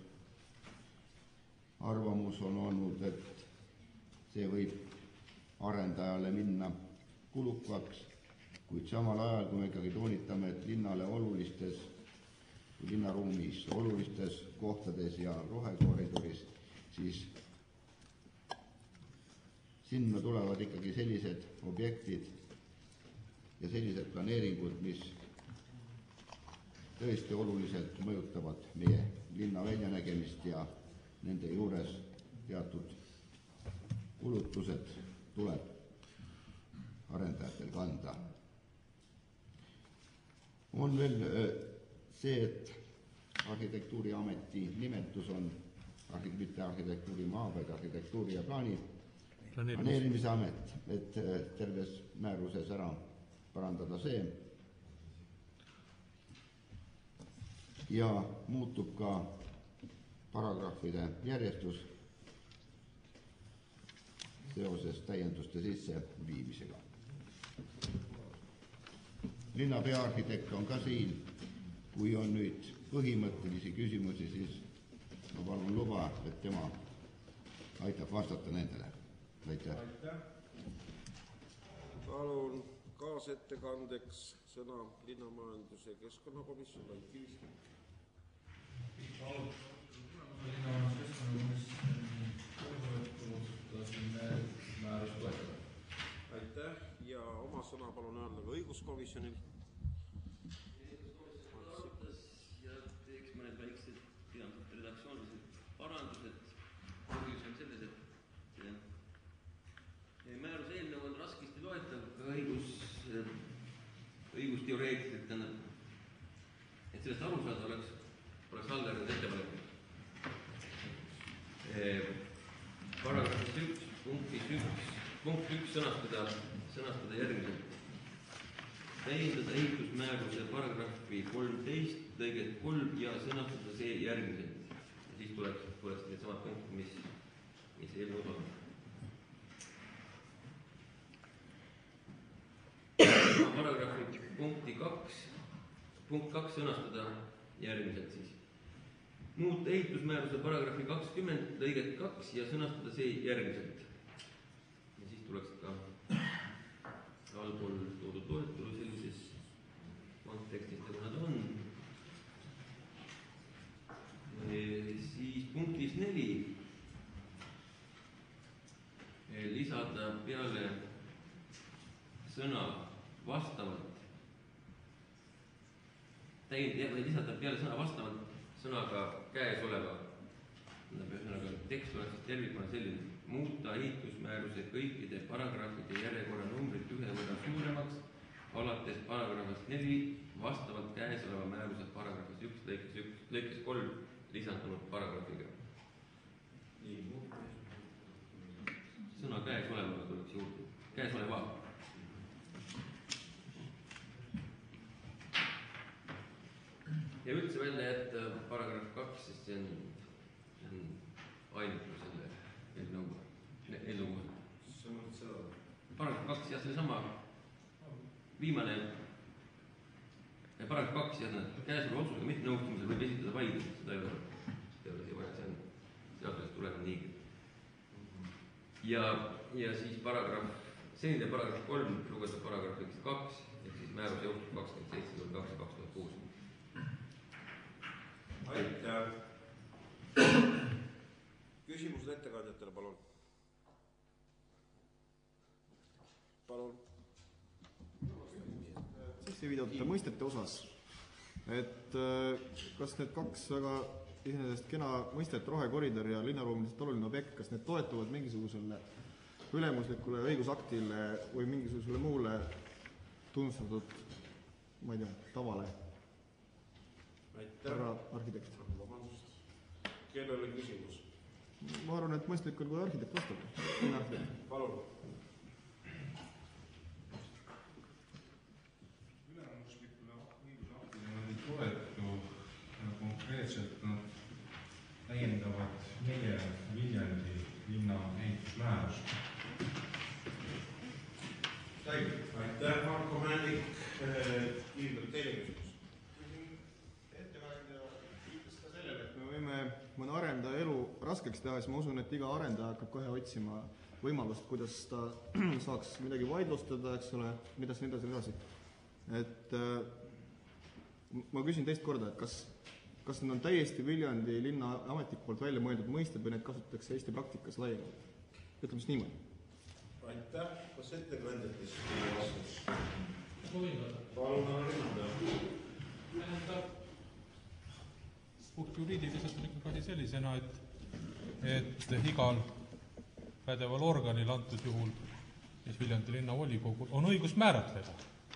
Arvamus on olnud, et see võib arendajale minna kulukaks, kuid samal ajal, kui me ikkagi toonitame, et linnale olulistes, linnaruumis olulistes kohtades ja rohekoridoris, siis sinna tulevad ikkagi sellised objektid ja sellised planeeringud, mis tõesti oluliselt mõjutavad meie linna väljanägemist ja nende juures teatud kulutused tuleb arendajatel kanda. On veel see, et arhitektuuriameti nimetus on mitte arhitektuurimaa, vaid arhitektuuri ja plaani planeerimise amet, et terves määruses ära parandada see. Ja muutub ka paragrahvide järjestus seoses täienduste sisse viimisega. Linna peaarhitekt on ka siin, kui on nüüd põhimõttelisi küsimusi, siis ma palun luba, et tema aitab vastata nendele. Aitäh. kaasettekandeks sõna linnamajandus- ja keskkonnakomisjon Rait Kivisk. Aitäh ja oma sõna palun öelda ka õiguskomisjonil. Ja teeks mõned väiksed redaktsioonilised parandused. Põhjus on selles, et määruse eelnõu on raskesti loetav ka õigus, õigusteoreetiliselt, tähendab, et sellest aru saada oleks, oleks alljärgnenud ettepanek. Paragrahvis üks, punktis üks, punkt üks sõnastada, sõnastada järgmiselt. Täiendada ehitusmääruse paragrahvi kolmteist, lõiget kolm ja sõnastada see järgmiselt. Ja siis tuleks, tuleks need samad punktid, mis, mis eelnõud on. Paragrahvi punkti kaks, punkt kaks sõnastada järgmiselt siis. Muuta ehitusmääruse paragrahvi kakskümmend, lõiget kaks ja sõnastada see järgmiselt. Ja siis tuleks ka allpool toodud loetelu sellises kontekstis, nagu nad on. E, siis punktis neli e, lisada peale sõna vastavalt, täiendada või lisada peale sõna vastavalt sõnaga käesoleva. Ühesõnaga, tekst oleks tervikuna selline. Muuta ehitusmääruse kõikide paragrahvide järjekorra numbrit ühe võrra suuremaks, alates paragrahvist neli, vastavalt käesoleva määruse paragrahvist üks, lõikes üks, lõikes kolm lisandunud paragrahviga. Sõna käesolevaga tuleks juurde. Käesoleva. Ja üldse välja jätta paragrahv kaks, sest see on, see on ainutu selle eelnõu, eelnõu kohta. Paragrahv kaks, jah, see sama viimane paragrahv kaks, jah, käesoleva otsusega mitte nõustumisel võib esitada vaid, seda ei ole, seda ei ole siia vaja, see on seadusest tulenev niigi. Ja, ja siis paragrahv, senine paragrahv kolm lugeda paragrahviks kaks, ehk siis määrus jõustub kakskümmend seitse null kaks kaks tuhat kuus. Aitäh. Küsimused ettekandjatele, palun. Palun. Sisse viidata mõistete osas, et kas need kaks väga iseenesest kena mõistet, rohekoridor ja linnaruumiliselt oluline objekt, kas need toetuvad mingisugusele ülemuslikule õigusaktile või mingisugusele muule tunnustatud, ma ei tea, tavale? Härra arhitekt. Kellele küsimus? Ma arvan, et mõistlik on, kui arhitekt vastab. Palun. Ülemuslikule õigusaktile nad ei toetu konkreetselt, nad täiendavad meie Viljandi linna ehitusmäärust. Aitäh, Marko Männik. Kiirelt teile küsimus. Mõne arendaja elu raskeks teha, siis ma usun, et iga arendaja hakkab kohe otsima võimalust, kuidas ta saaks midagi vaidlustada, eks ole, mida siin edasi edasi. Et ma küsin teist korda, et kas, kas need on täiesti Viljandi linna ametniku poolt välja mõeldud mõisted või need kasutatakse Eesti praktikas laiemalt? Ütleme siis niimoodi. Aitäh. Kas ettekandjatest vastus? Palun, Rinda. Puht juriidiliselt on ikkagi asi sellisena, et, et igal pädeval organil antud juhul, mis Viljandi linna volikogul, on õigus määratleda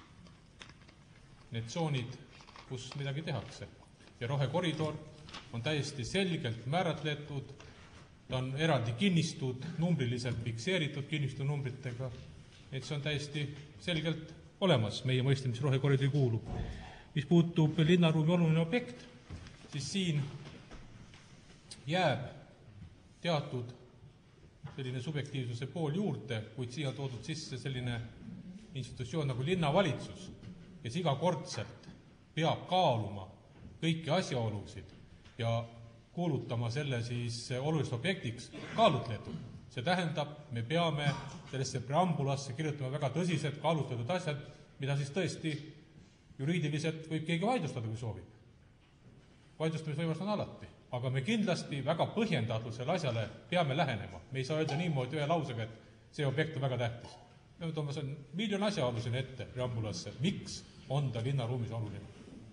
need tsoonid, kus midagi tehakse. Ja rohekoridor on täiesti selgelt määratletud, ta on eraldi kinnistud, numbriliselt fikseeritud kinnistu numbritega, et see on täiesti selgelt olemas meie mõiste, mis rohekoridori kuulub. Mis puutub linnaruumi oluline objekt, siis siin jääb teatud selline subjektiivsuse pool juurde, kuid siia on toodud sisse selline institutsioon nagu linnavalitsus, kes igakordselt peab kaaluma kõiki asjaolusid ja kuulutama selle siis oluliseks objektiks kaalutletud. See tähendab, me peame sellesse preambulasse kirjutama väga tõsised kaalutletud asjad, mida siis tõesti juriidiliselt võib keegi vaidlustada, kui soovib. Vaidlustamisvõimalus on alati, aga me kindlasti väga põhjendatult selle asjale peame lähenema. Me ei saa öelda niimoodi ühe lausega, et see objekt on väga tähtis. Me toome siin miljon asjaolu siin ette preambulasse, miks on ta linnaruumis oluline.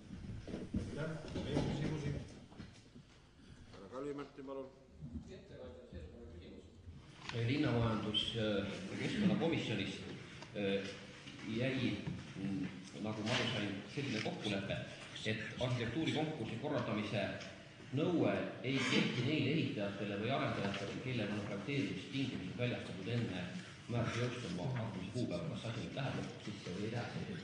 härra Kalvi-Märtin, palun. Linnamajandus- ja keskkonnakomisjonist jäi, nagu ma aru sain, selline kokkulepe, et arhitektuurikonkursi korraldamise nõue ei kehti neile ehitajatele või arendajatele, kellel on projekteerimistingimused väljastatud enne määruse jõustuma hakkamise kuupäeva. Kas asi nüüd läheb sisse või ei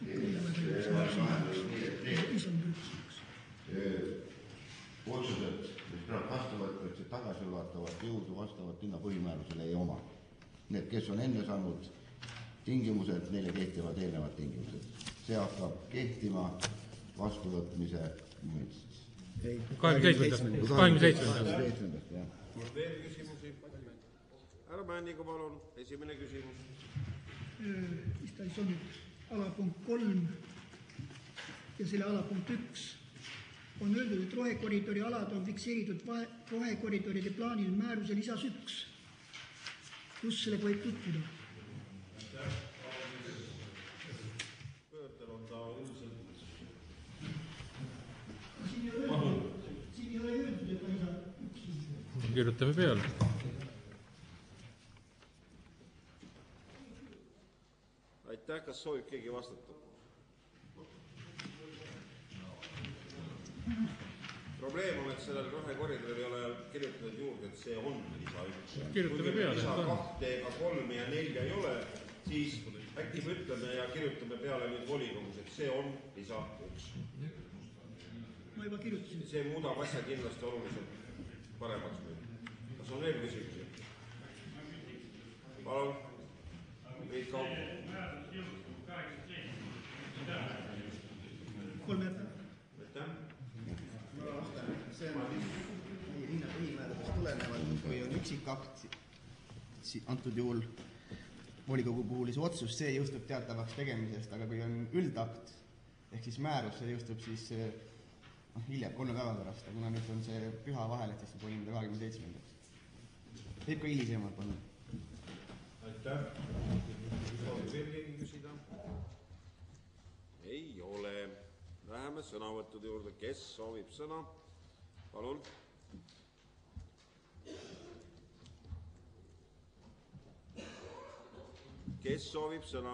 lähe? Otsused, mis peavad vastu võtma, et see tagasiulatavat jõudu vastavalt linna põhimäärusele ei oma. Need, kes on enne saanud tingimused, neile kehtivad eelnevad tingimused. See hakkab kehtima vastuvõtmise momendist. kahekümne seitsmendast. On veel küsimusi? Härra Männiga, palun, esimene küsimus. Mis ta siis on nüüd? Alapunkt kolm ja selle alapunkt üks on öeldud, et rohekoridori alad on fikseeritud rohekoridoride plaanil määruse lisas üks. Kus sellega võib tutvuda? Pöördel on ta üldiselt. Siin ei ole öeldud, et ta lisa üks. Kirjutame peale. Aitäh, kas soovib keegi vastata? Probleem on, et sellel rohekoridoril ei ole kirjutatud juurde, et see on lisa üks. Kui meil lisa kahte ega kolme ja nelja ei ole, siis äkki me ütleme ja kirjutame peale nüüd volikogus, et see on lisa üks. Ma juba kirjutasin. See muudab asja kindlasti oluliselt paremaks meil. Kas on veel küsimusi? Palun. Meid kaup. Kolme päeva. Aitäh. See on linna põhimäärusest tulenevalt, kui on üksikakt, antud juhul volikogu puhul see otsus, see jõustub teatavaks tegemisest, aga kui on üldakt, ehk siis määrus, see jõustub siis no, hiljem, kolme päeva pärast, kuna nüüd on see püha vahel, et siis kolmkümmend kahekümne seitsmendaks. Võib ka hilisemalt panna. Aitäh. Soovib veel keegi küsida? Ei ole. Läheme sõnavõttude juurde. Kes soovib sõna? Palun. Kes soovib sõna?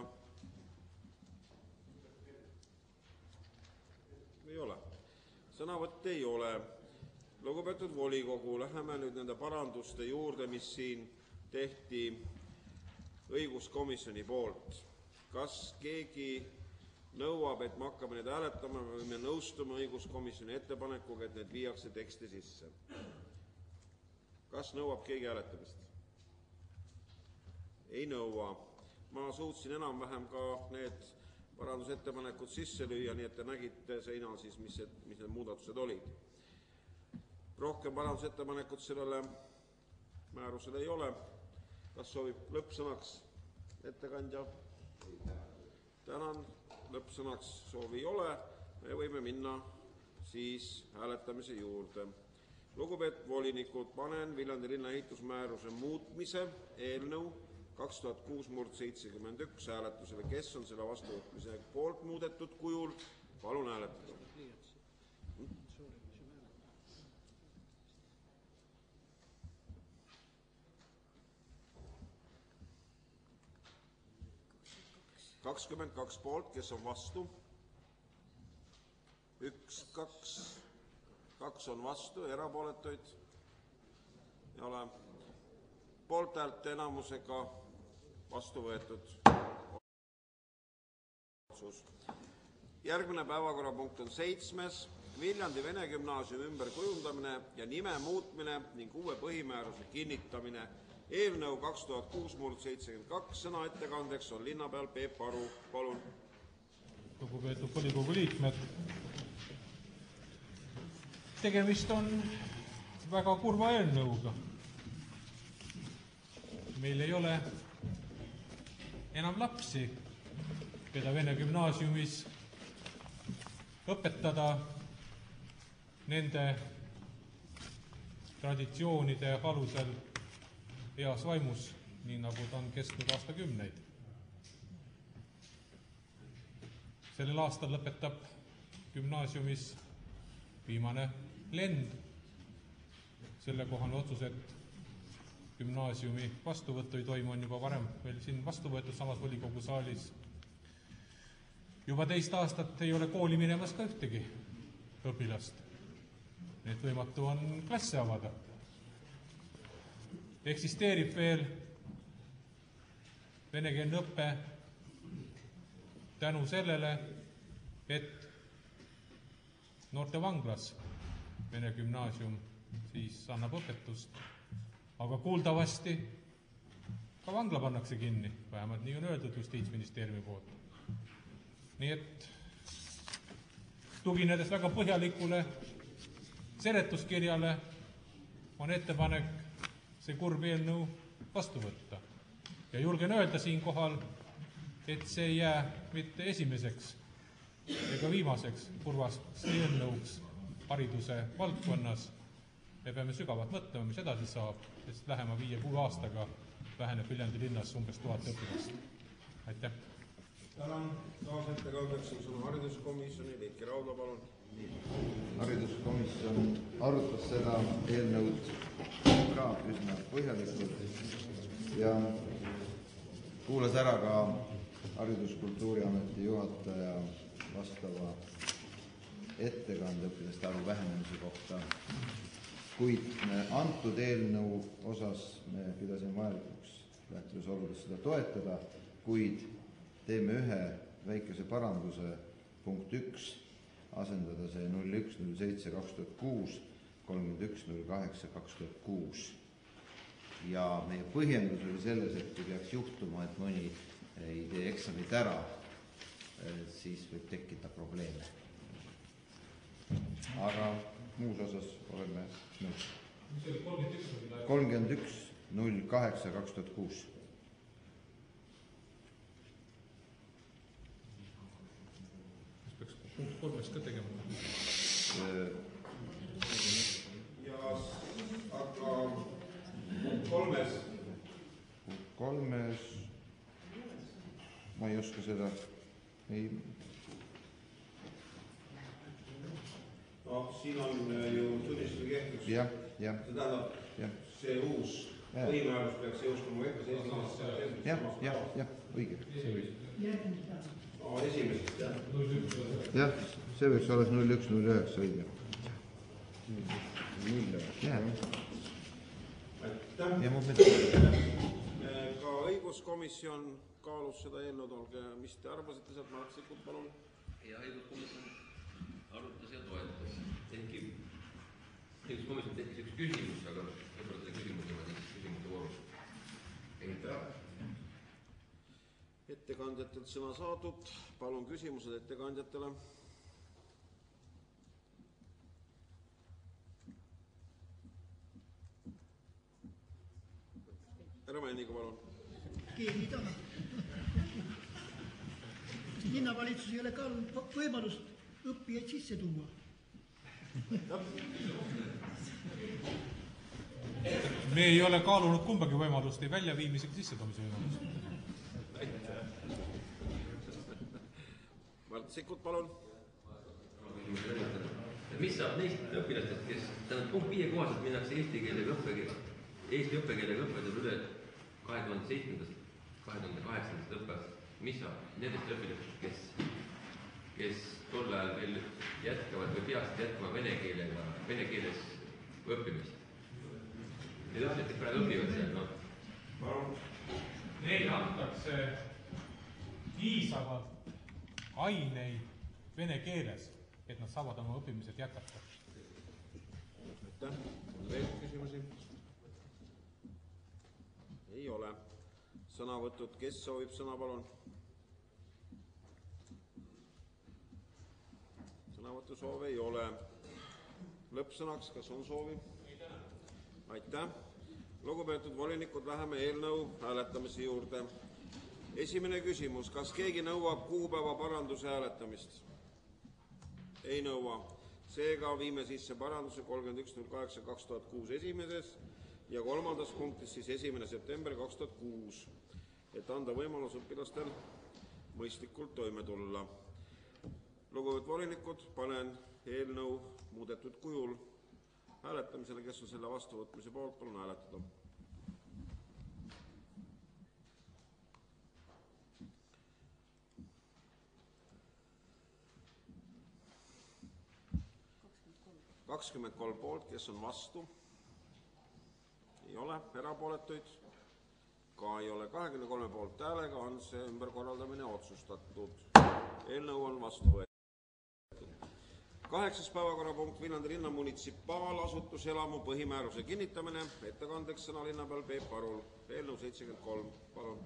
Ei ole. Sõnavõtte ei ole. Lugupeetud volikogu, läheme nüüd nende paranduste juurde, mis siin tehti õiguskomisjoni poolt. Kas keegi nõuab, et me hakkame need hääletama või me nõustume õiguskomisjoni ettepanekuga, et need viiakse teksti sisse? Kas nõuab keegi hääletamist? Ei nõua. Ma suutsin enam-vähem ka need parandusettepanekud sisse lüüa, nii et te nägite seinal siis, mis, mis need muudatused olid. Rohkem parandusettepanekut sellele määrusele ei ole. Kas soovib lõppsõnaks ettekandja? Tänan. Lõppsõnaks soovi ei ole. Me võime minna siis hääletamise juurde. Lugupeetud volinikud, panen Viljandi linna ehitusmääruse muutmise eelnõu kaks tuhat kuus seitsekümmend üks hääletusele. Kes on selle vastuvõtmise poolt muudetud kujul? Palun hääletada. kakskümmend kaks poolt, kes on vastu? Üks, kaks, kaks on vastu, erapooletuid ei ole. Poolthäälte enamusega vastu võetud. Järgmine päevakorrapunkt on seitsmes. Viljandi Vene Gümnaasiumi ümberkujundamine ja nime muutmine ning uue põhimääruse kinnitamine. Eelnõu kaks tuhat kuus seitsekümmend kaks, sõna ettekandeks on linnapeal Peep Aru. Palun. Lugupeetud volikogu liikmed, tegemist on väga kurva eelnõuga. Meil ei ole enam lapsi keda vene gümnaasiumis õpetada nende traditsioonide alusel heas vaimus, nii nagu ta on kestnud aastakümneid. Sellel aastal lõpetab gümnaasiumis viimane lend. Sellekohane otsus, et gümnaasiumi vastuvõttu ei toimu, on juba varem veel siin vastu võetud samas volikogu saalis. Juba teist aastat ei ole kooli minemas ka ühtegi õpilast. Need võimatu on klasse avada. Eksisteerib veel venekeelne õppe tänu sellele, et noorte vanglas Vene gümnaasium siis annab õpetust, aga kuuldavasti ka vangla pannakse kinni, vähemalt nii on öeldud Justiitsministeeriumi poolt. Nii et tuginedes väga põhjalikule seletuskirjale on ettepanek see kurb eelnõu vastu võtta. Ja julgen öelda siinkohal, et see ei jää mitte esimeseks ega viimaseks kurvast eelnõuks hariduse valdkonnas. Me peame sügavalt mõtlema, mis edasi saab, sest lähema viie kuue aastaga väheneb Viljandi linnas umbes tuhat õpilast. Aitäh! Tänan kaasettekandeks on sõna hariduskomisjoni, Liiki Raudla, palun. Hariduskomisjon arutas seda eelnõud ka üsna põhjalikult ja kuulas ära ka Hariduskultuuriameti juhataja vastava ettekande õpilaste arvu vähenemise kohta. Kuid antud eelnõu osas me pidasime vajalikuks lähtudes oludes seda toetada, kuid teeme ühe väikese paranduse, punkt üks, asendada see null üks null seitse kaks tuhat kuus, kolmkümmend üks null kaheksa kaks tuhat kuus. Ja meie põhjendus oli selles, et kui peaks juhtuma, et mõni ei tee eksamit ära, siis võib tekkida probleeme. Aga muus osas oleme nõus. kolmkümmend üks null kaheksa kaks tuhat kuus. Kas peaks punkt kolmes ka tegema? Ja aga kolmes? Kolmes ma ei oska seda. Ei. No, siin on ju tunnistuse kehtus. Jah, jah. See tähendab, ja. See uus põhimäärus peaks jõustuma võttes esimesest. Jah, jah, jah, õige. No, esimesest, jah. Jah, see võiks olla null üks null üheksa, õige. Jah. Ja mu mõtled. Ka õiguskomisjon kaalus seda eelnõud, olge, mis te arvasite sealt, Mart Sikkut, palun? Ja õiguskomisjon arutas ja toetas. Ehkki õiguskomisjon tekkis üks küsimus, aga võib-olla selle küsimuse ma siis küsimuste voorus ei tea. Ettekandjatelt sõna saadud. Palun küsimused ettekandjatele. Härra Männiga, palun. Keegi taha. Kas linnavalitsus ei ole kaalunud võimalust õppijaid sisse tuua? Me ei ole kaalunud kumbagi võimalust, ei väljaviimisega sissetoomise võimalust. Mart Sikkut, palun. Mis saab neist õpilastest, kes tähendab punkt viie kohaselt minnakse eesti keelega õppekeele, Eesti õppekeelega õppetööd üle kahe tuhande seitsmendast kahe tuhande kaheksandast õppest, mis saab nendest õpilastest, kes, kes tol ajal veel jätkavad või peaksid jätkama vene keelega, vene keeles õppimist? Need õpilased, kes praegu õpivad seal, no? Neile antakse piisavalt aineid vene keeles, et nad saavad oma õppimised jätkata. Aitäh. Veel küsimusi? Ei ole. Sõnavõtud, kes soovib sõna, palun? Sõnavõtu soove ei ole. Lõppsõnaks, kas on soovi? Aitäh. Lugupeetud volinikud, läheme eelnõu hääletamise juurde. esimene küsimus, kas keegi nõuab kuupäeva paranduse hääletamist? Ei nõua. Seega viime sisse paranduse kolmkümmend üks null kaheksa kaks tuhat kuus esimeses ja kolmandas punktis siis esimene september kaks tuhat kuus, et anda võimalus õpilastel mõistlikult toime tulla. Lugupeetud volinikud, panen eelnõu muudetud kujul hääletamisele, kes on selle vastuvõtmise poolt, palun hääletada. kakskümmend kolm poolt, kes on vastu? Ei ole, erapooletuid? Ka ei ole. kahekümne kolme poolt häälega on see ümberkorraldamine otsustatud. Eelnõu on vastu võetud. Kaheksas päevakorrapunkt Viljandi linna munitsipaalasutuselamu põhimääruse kinnitamine. Ettekandeks sõna linnapeal Peep Arul. Eelnõu seitsekümmend kolm, palun.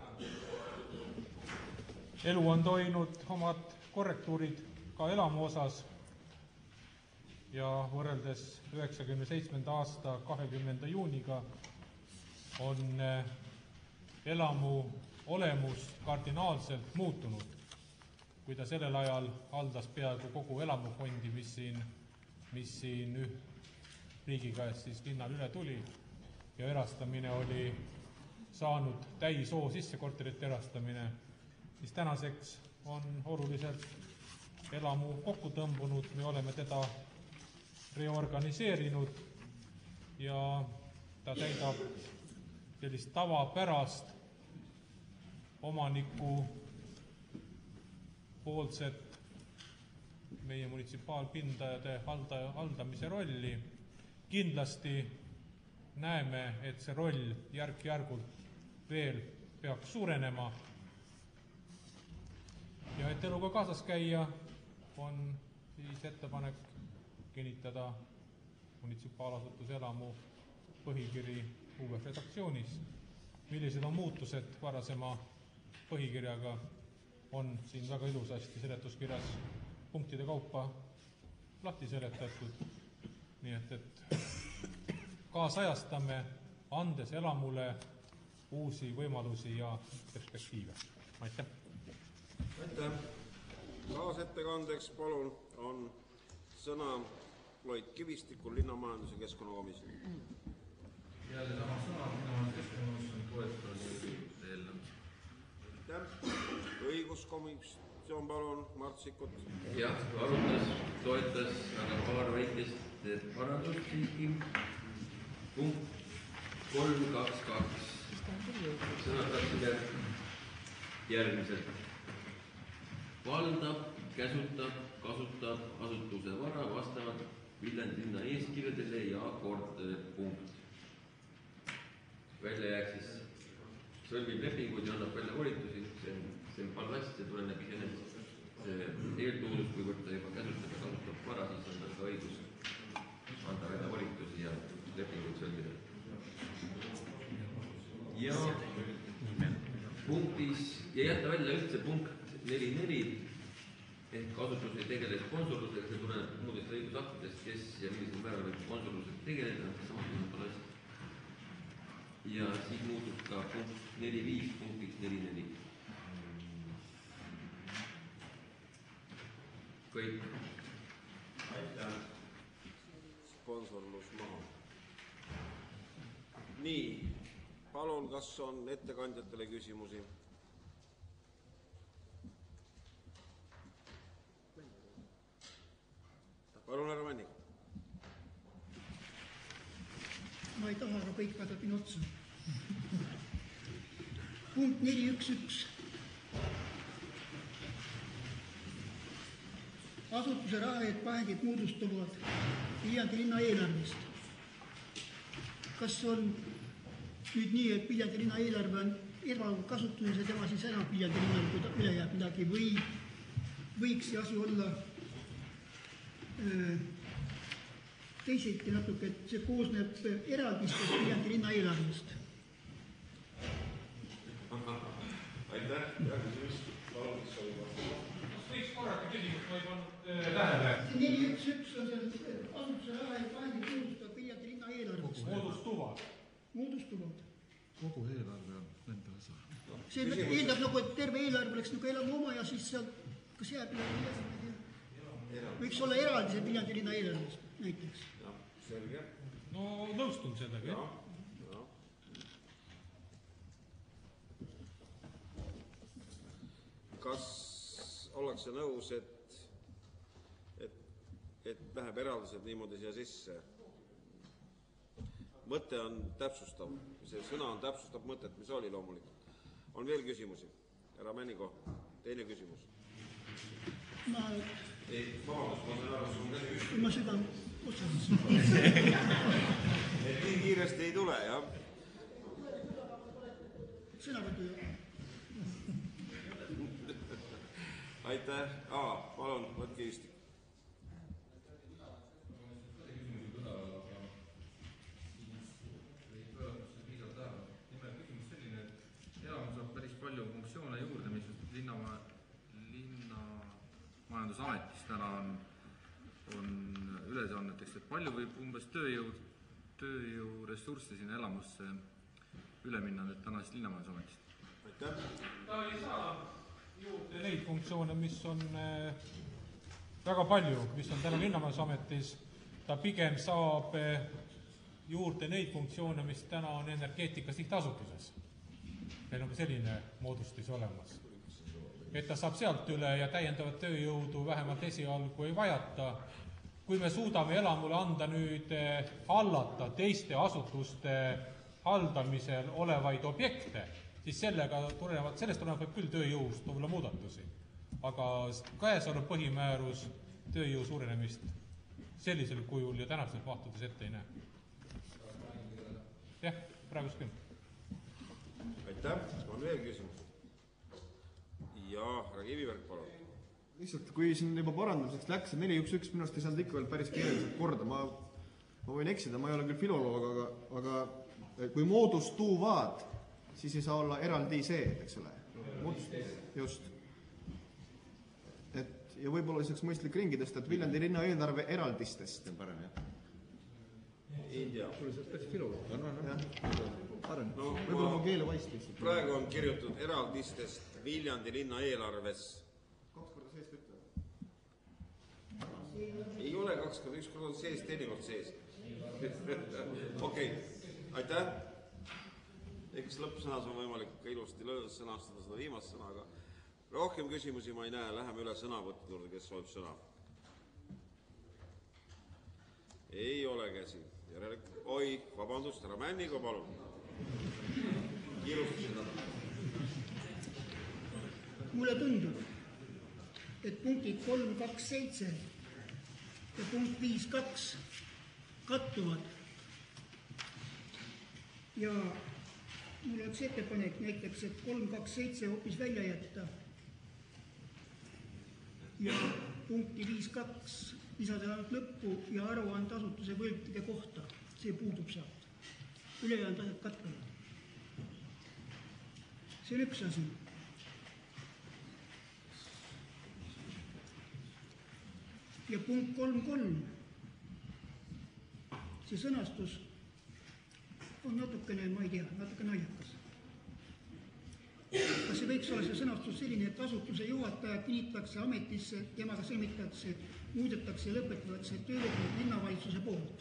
Elu on toinud omad korrektuurid ka elamu osas ja võrreldes üheksakümne seitsmenda aasta kahekümnenda juuniga on elamu olemus kardinaalselt muutunud. Kui ta sellel ajal haldas peaaegu kogu elamufondi, mis siin, mis siin riigi käest siis linnal üle tuli ja erastamine oli saanud täisoo sissekorterite erastamine, siis tänaseks on oluliselt elamu kokku tõmbunud, me oleme teda reorganiseerinud ja ta täidab sellist tavapärast omaniku poolset meie munitsipaalpindade halda, haldamise rolli. Kindlasti näeme, et see roll järk-järgult veel peaks suurenema ja et eluga kaasas käia on siis ettepanek kinnitada munitsipaalasutuse elamu põhikiri uues redaktsioonis. Millised on muutused varasema põhikirjaga on siin väga ilusasti seletuskirjas punktide kaupa lahti seletatud. Nii et, et kaasajastame, andes elamule uusi võimalusi ja perspektiive. Aitäh! Aitäh! Kaasettekandeks palun on sõna Loit Kivistikul linnamajandus- ja keskkonnakomisjoni. Jälle sama sõna, linnamajandus- ja keskkonnakomisjon toetas eelnõu. Aitäh! Õiguskomisjon palun, Mart Sikkut. Jah, arutas, toetas, aga paar väikest parandust siiski. Punkt kolm kaks kaks. Sõnastatakse järgmiselt. Valdab, käsutab, kasutab asutuse vara vastavalt Viljandi linna eeskirjadele ja kord punkt. Välja jääks siis sõlmib lepingud ja annab välja volitusi, see on, see on ballast, see tuleneb iseenesest eeltoodust, kui võtta juba käsutab ja kasutab vara, siis on tal ka õigus anda välja volitusi ja lepingud sõlmida. Ja punktis, ja jätta välja üldse punkt neli neli, ehk asutus ei tegele sponsorlusega, see tuleneb muudest õigusaktidest, kes ja millisel määral võib sponsorlusega tegeleda, samuti ballast. Ja siis muutub ka punkt neli viis punktiks neli neli. Kõik. Aitäh. Sponsorlus maha. Nii, palun, kas on ettekandjatele küsimusi? Palun, härra Männik. Ma ei taha, aga kõik vaadab minu otsa. Punkt neli üks üks. Asutuse rahalised vahendid moodustuvad Viljandi linna eelarvest. Kas on nüüd nii, et Viljandi linna eelarve on erakasutuses ja tema siis enam Viljandi linnal, kui ta üle jääb midagi, või võiks see asi olla öö, teisiti natuke, et see koosneb eraldistest Viljandi linna eelarvest. Aitäh, hea küsimus. Palun, mis oli vastus? Võiks korrata küsimus, ma ei pannud tähele. neli üks üks on see asutuse rahalised vahendid moodustab Viljandi linna eelarvest. Moodustuvad. Moodustuvad. Kogu eelarve on nende osa. see eeldab nagu, et terve eelarve oleks nagu elamu oma ja siis seal, kas jääb midagi, võiks olla eraldised Viljandi linna eelarvest näiteks. Selge. No nõustun sellega, jah. Kas ollakse nõus, et, et, et läheb eraldised niimoodi siia sisse? Mõte on täpsustav, see sõna on täpsustav mõtet, mis oli loomulikult. On veel küsimusi? Härra Männigo, teine küsimus. Ma... Ei, vabandust, ma saan aru, sul on teine küsimus. Ma südan otsas. Et nii kiiresti ei tule, jah? Sõnavõtu ju. Aitäh. Aa, palun, võtke istik. majandusametis täna on, on ülesanneteks, et palju võib umbes tööjõud, tööjõuressursse sinna elamusse üle minna nüüd tänasest linnamajandusametist? Aitäh. Ta ei saa juurde neid funktsioone, mis on äh, väga palju, mis on täna linnamajandusametis. Ta pigem saab äh, juurde neid funktsioone, mis täna on energeetika sihtasutuses. Meil on ka selline moodustis olemas. Et ta saab sealt üle ja täiendavat tööjõudu vähemalt esialgu ei vajata. Kui me suudame elamule anda nüüd hallata teiste asutuste haldamisel olevaid objekte, siis sellega tulevad, sellest tulevad küll tööjõust tulla muudatusi. Aga käesolev põhimäärus tööjõu suurenemist sellisel kujul ja tänasel mahtudes ette ei näe. Jah, praegust küll. Aitäh, on veel küsimus. Ja härra Kiviberg, palun. Lihtsalt, kui siin juba parandamiseks läks, et neli üks üks minu arust ei saanud ikka veel päris keeleliselt korda. Ma, ma võin eksida, ma ei ole küll filoloog, aga, aga kui moodustuvad, siis ei saa olla eraldi see, eks ole. Just. Et, ja võib-olla lisaks mõistlik ringidest, et Viljandi linna eelarve eraldistest on parem, jah. Ei tea. Kui see päris filoloog. No, no, no. Parem. No, võib-olla ma keele vaist. Praegu on kirjutatud eraldistest Viljandi linna eelarves. Kaks korda seest ütle. Ei ole kaks korda, üks korda on sees, teine kord sees. Okei, aitäh. Eks lõppsõnas on võimalik ka ilusti sõnastada seda viimast sõna, aga rohkem küsimusi ma ei näe. Läheme üle sõnavõttudele, kes soovib sõna. Ei ole käsi. Oi, vabandust, härra Männigo, palun. Kiirusti seda. Mulle tundub, et punktid kolm kaks seitse ja punkt viis kaks kattuvad. Ja mul oleks ettepanek näiteks, et kolm kaks seitse hoopis välja jätta. Ja punkti viis kaks lisada ainult lõppu ja aruande asutuse võltide kohta. See puudub sealt. Ülejäänud asjad kattuvad. See on üks asi. Ja punkt kolm kolm, see sõnastus on natukene, ma ei tea, natuke naljakas. Kas see võiks olla see sõnastus selline, et asutuse juhataja kinnitakse ametisse, temaga sõlmitakse, muudetakse ja lõpetatakse tööleping linnavalitsuse poolt?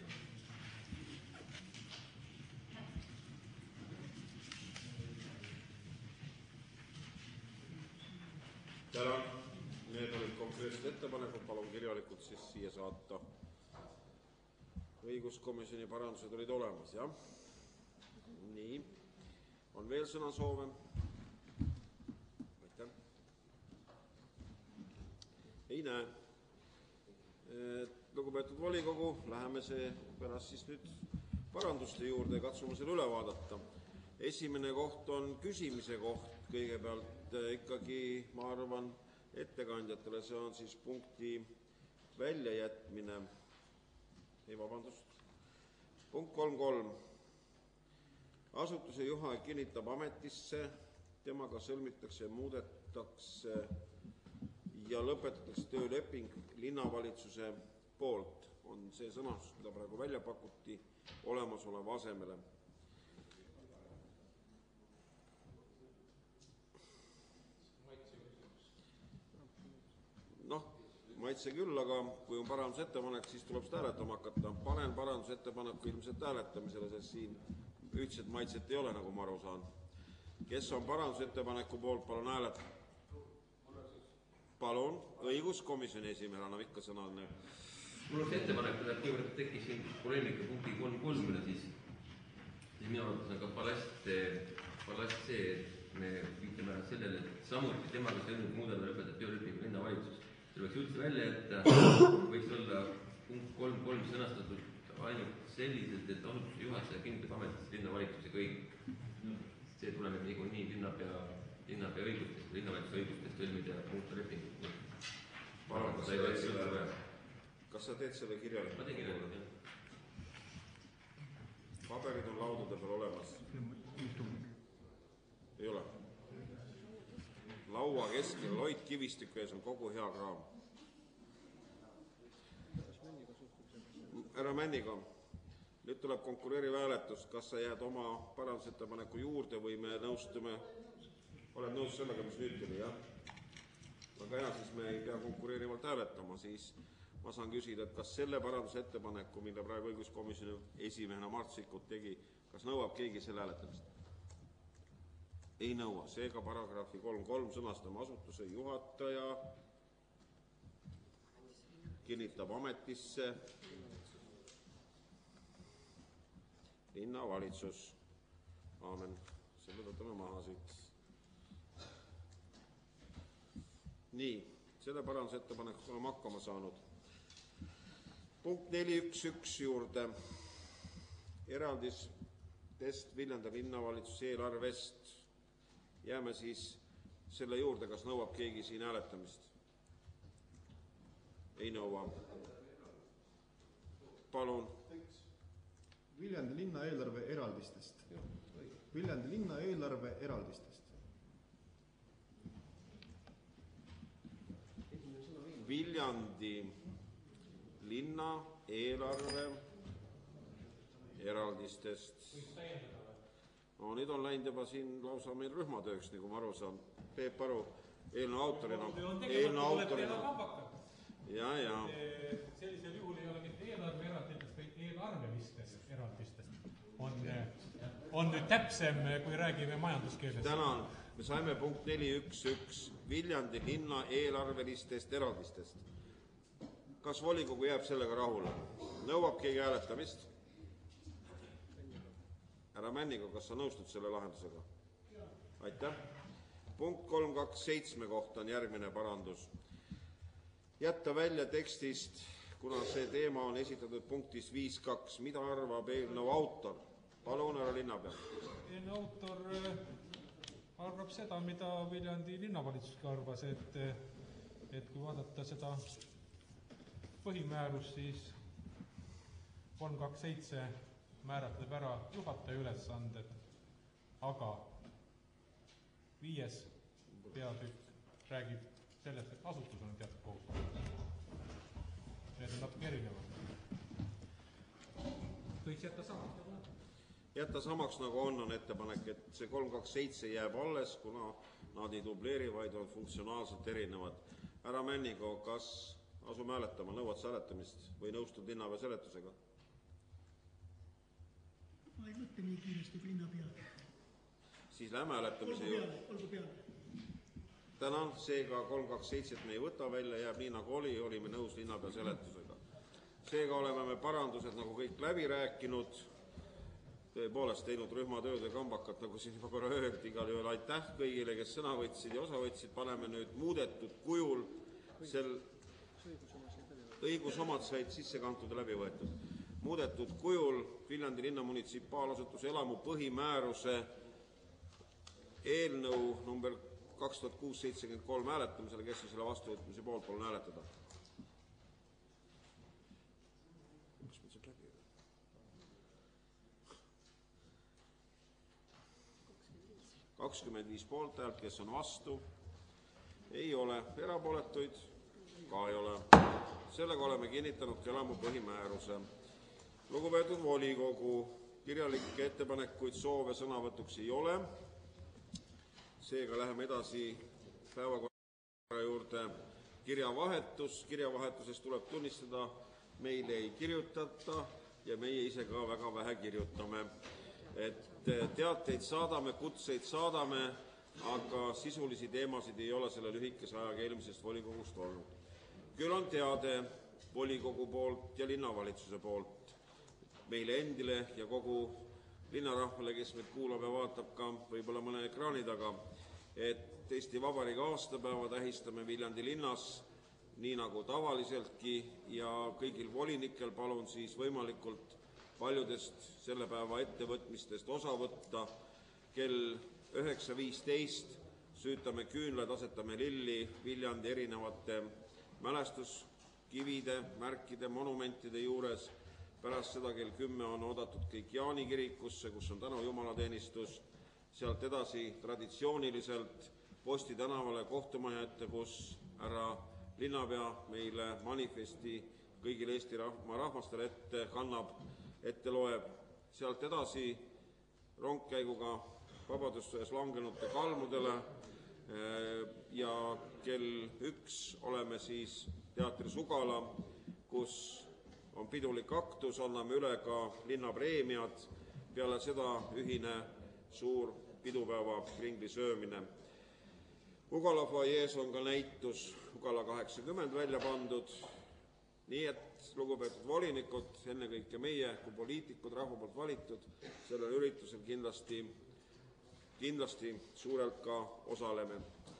Tänan. Need olid konkreetsed ettepanekud, palun kirjalikult siis siia saata. Õiguskomisjoni parandused olid olemas, jah? Nii. On veel sõnasoove? Aitäh. Ei näe. Lugupeetud volikogu, läheme see pärast siis nüüd paranduste juurde ja katsume selle üle vaadata. Esimene koht on küsimise koht. Kõigepealt ikkagi, ma arvan, ettekandjatele, see on siis punkti väljajätmine. Ei, vabandust. Punkt kolm kolm. Asutuse juhataja kinnitab ametisse, temaga sõlmitakse, muudetakse ja lõpetatakse tööleping linnavalitsuse poolt. On see sõnastus, mida praegu välja pakuti olemasoleva asemele. maitse küll, aga kui on parandusettepanek, siis tuleb seda hääletama hakata. Panen parandusettepaneku ilmselt hääletamisele, sest siin ühtset maitset ei ole, nagu ma aru saan. Kes on parandusettepaneku poolt, palun häälet. Palun, õiguskomisjoni esimehel annab ikka sõna. Mul oleks ettepanek, et kuivõrd tekkis siin poleemika punkti kolm kolm, siis minu arvates on ka ballast, ballast see, et me viitame sellele, et samuti temaga selnud muudame lõpetab töölepingu linnavalitsus. See võiks üldse välja jätta, võiks olla punkt kolm kolm sõnastatud ainult selliselt, et asutuse juhataja kinnitab ametisse linnavalitsusega õigus. See tuleneb nagu nii linnapea, linnapea õigustest, linnavalitsuse õigustest sõlmida muuta lepingut. Palun, sa ei ole üldse vaja. Kas sa teed selle kirjalikult? Ma teen kirjalikult, jah. Paberid on laudade peal olemas. Ei ole. Laua keskel Loit Kivistiku ees on kogu hea kraam. Härra Männiga, nüüd tuleb konkureeriv hääletus. Kas sa jääd oma parandusettepaneku juurde või me nõustume? Oled nõus sellega, mis nüüd tuli, jah? Aga hea, siis me ei pea konkureerivalt hääletama, siis ma saan küsida, et kas selle parandusettepaneku, mille praegu õiguskomisjoni esimehena Mart Sikkut tegi, kas nõuab keegi selle hääletamist? Ei nõua. Seega paragrahvi kolm kolm sõnastame asutuse juhataja kinnitab ametisse linnavalitsus. Aamen. Selle võtame maha siit. Nii, selle parandusettepanekuga oleme hakkama saanud. Punkt neli üks üks juurde. Eraldistest Viljandi linnavalitsus eelarvest. Jääme siis selle juurde, kas nõuab keegi siin hääletamist? Ei nõua. Palun. Viljandi linna eelarve eraldistest. Viljandi linna eelarve eraldistest. Viljandi linna eelarve eraldistest. No nüüd on läinud juba siin lausa meil rühmatööks, nagu ma aru saan. Peep Aru, eelnõu autorina. Eelnõu autorina. Ja, ja. Sellisel juhul ei ole mitte eelarve eraldistest, vaid eelarvelistest eraldistest. On, on nüüd täpsem, kui räägime majanduskeeles. Tänan. Me saime punkt neli üks üks. Viljandi linna eelarvelistest eraldistest. Kas volikogu jääb sellega rahule? Nõuab keegi hääletamist? Härra Männiga, kas sa nõustud selle lahendusega? Aitäh. Punkt kolm kaks seitse kohta on järgmine parandus. Jätta välja tekstist, kuna see teema on esitatud punktis viis kaks. Mida arvab eelnõu autor? Palun, härra linnapea. Eelnõu autor arvab seda, mida Viljandi linnavalitsuski arvas, et, et kui vaadata seda põhimäärus, siis kolm kaks seitse määratleb ära juhataja ülesanded, aga viies peatükk räägib sellest, et asutus on teatud kohustus. Need on natuke erinevad. Võiks jätta samaks. Jätta samaks, nagu on, on ettepanek, et see kolm kaks seitse jääb alles, kuna nad ei dubleeri, vaid on funktsionaalselt erinevad. Härra Männigo, kas asume hääletama, nõuad sa hääletamist või nõustud linnapea seletusega? Ma ei mõtle nii kiiresti kui linna peale. Siis lähme hääletamise juurde. Olgu peale. Tänan, seega kolm kaks seitse me ei võta välja, jääb nii nagu oli, olime nõus linnapea seletusega. Seega oleme me parandused nagu kõik läbi rääkinud, tõepoolest teinud rühmatööd ja kambakat, nagu siin juba korra öeldi, igal juhul aitäh kõigile, kes sõna võtsid ja osa võtsid, paneme nüüd muudetud kujul sel õigusomad said sisse kantud ja läbi võetud. Muudetud kujul Viljandi linna munitsipaalasutuse elamu põhimääruse eelnõu number kaks tuhat kuus seitsekümmend kolm hääletamisele, kes on selle vastuvõtmise poolt, palun hääletada. kakskümmend viis poolt häält, kes on vastu, ei ole, erapooletuid ka ei ole. Sellega oleme kinnitanud elamu põhimääruse. Lugupeetud volikogu, kirjalikke ettepanekuid soove sõnavõtuks ei ole. Seega läheme edasi päevakorra juurde. kirjavahetus, kirjavahetusest tuleb tunnistada, meile ei kirjutata ja meie ise ka väga vähe kirjutame. Et teateid saadame, kutseid saadame, aga sisulisi teemasid ei ole selle lühikese ajaga eelmisest volikogust olnud. Küll on teade volikogu poolt ja linnavalitsuse poolt meile endile ja kogu linnarahvale, kes meid kuulab ja vaatab ka võib-olla mõne ekraani taga, et Eesti Vabariigi aastapäeva tähistame Viljandi linnas nii nagu tavaliseltki ja kõigil volinikel palun siis võimalikult paljudest selle päeva ettevõtmistest osa võtta. Kell üheksa viisteist süütame küünlad, asetame lilli Viljandi erinevate mälestuskivide, märkide, monumentide juures. Pärast seda kell kümme on oodatud kõik Jaani kirikusse, kus on tänu jumalateenistus. Sealt edasi traditsiooniliselt Posti tänavale kohtumaja ette, kus härra linnapea meile manifesti kõigile Eesti rahva rahvastele ette kannab, ette loeb. Sealt edasi rongkäiguga Vabadussõjas langenute kalmudele ja kell üks oleme siis teatri Sugala, kus on pidulik aktus, anname üle ka linnapreemiad, peale seda ühine suur pidupäeva kringli söömine. Ugala foajees on ka näitus Ugala kaheksakümmend välja pandud, nii et lugupeetud volinikud, ennekõike meie kui poliitikud, rahva poolt valitud, sellel üritusel kindlasti, kindlasti suurelt ka osaleme.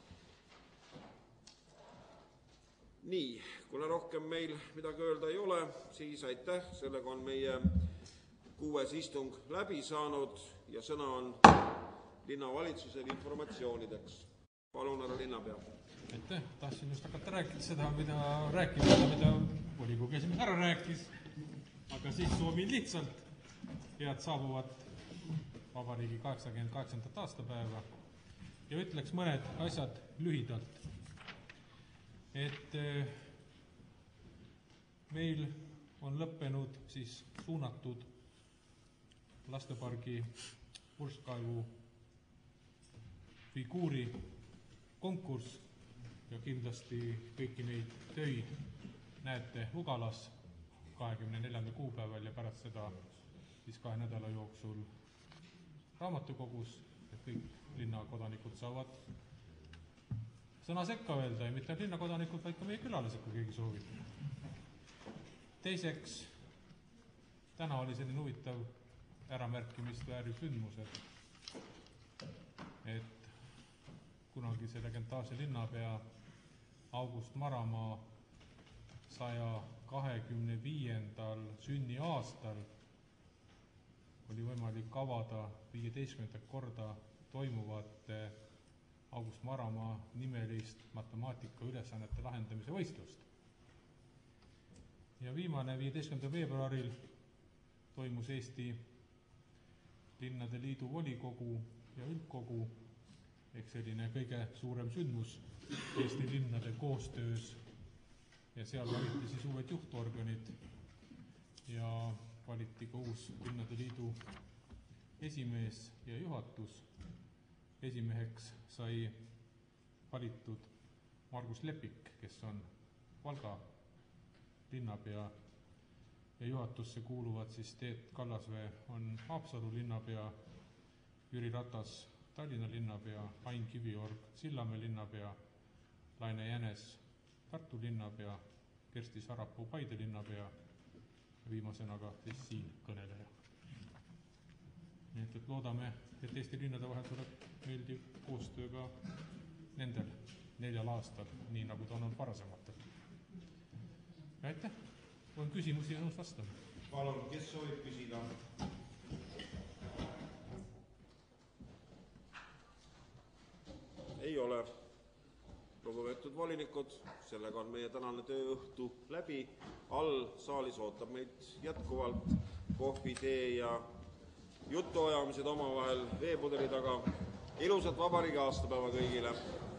Nii, kuna rohkem meil midagi öelda ei ole, siis aitäh, sellega on meie kuues istung läbi saanud ja sõna on linnavalitsusel informatsioonideks. Palun, härra linnapea. Aitäh, tahtsin just hakata rääkida seda, mida rääkida, mida volikogu esimees ära rääkis, aga siis soovin lihtsalt head saabuvat vabariigi kaheksakümmend kaheksandat aastapäeva ja ütleks mõned asjad lühidalt. Et meil on lõppenud siis suunatud lastepargi purskkaevu figuuri konkurss ja kindlasti kõiki neid töid näete Ugalas kahekümne neljandal kuupäeval ja pärast seda siis kahe nädala jooksul raamatukogus, et kõik linnakodanikud saavad sõna sekka öelda ja mitte linnakodanikud, vaid ka meie külalised, kui keegi soovib. Teiseks, täna oli selline huvitav äramärkimist vääriv sündmus, et, et kunagi see legendaarse linnapea August Maramaa saja kahekümne viiendal sünniaastal oli võimalik avada viieteistkümnendat korda toimuvat August Maramaa nimelist matemaatika ülesannete lahendamise võistlust. Ja viimane viieteistkümnendal veebruaril toimus Eesti Linnade Liidu volikogu ja üldkogu ehk selline kõige suurem sündmus Eesti linnade koostöös ja seal valiti siis uued juhtorganid ja valiti ka uus Linnade Liidu esimees ja juhatus. Esimeheks sai valitud Margus Lepik, kes on Valga linnapea ja juhatusse kuuluvad siis Teet Kallasvee on Haapsalu linnapea, Jüri Ratas Tallinna linnapea, Ain Kiviorg Sillamäe linnapea, Laine Jänes Tartu linnapea, Kersti Sarapuu Paide linnapea ja viimasena ka siis siin kõneleja. Nii et, et loodame, et Eesti linnade vahel tuleb meeldiv koostöö ka nendel neljal aastal, nii nagu ta on olnud varasematel. Ja aitäh, on küsimusi ja nõus vastama. Palun, kes soovib küsida? Ei ole. Lugupeetud volinikud, sellega on meie tänane tööõhtu läbi. All saalis ootab meid jätkuvalt kohvi, tee ja jutuajamised omavahel veepudeli taga. Ilusat vabariigi aastapäeva kõigile!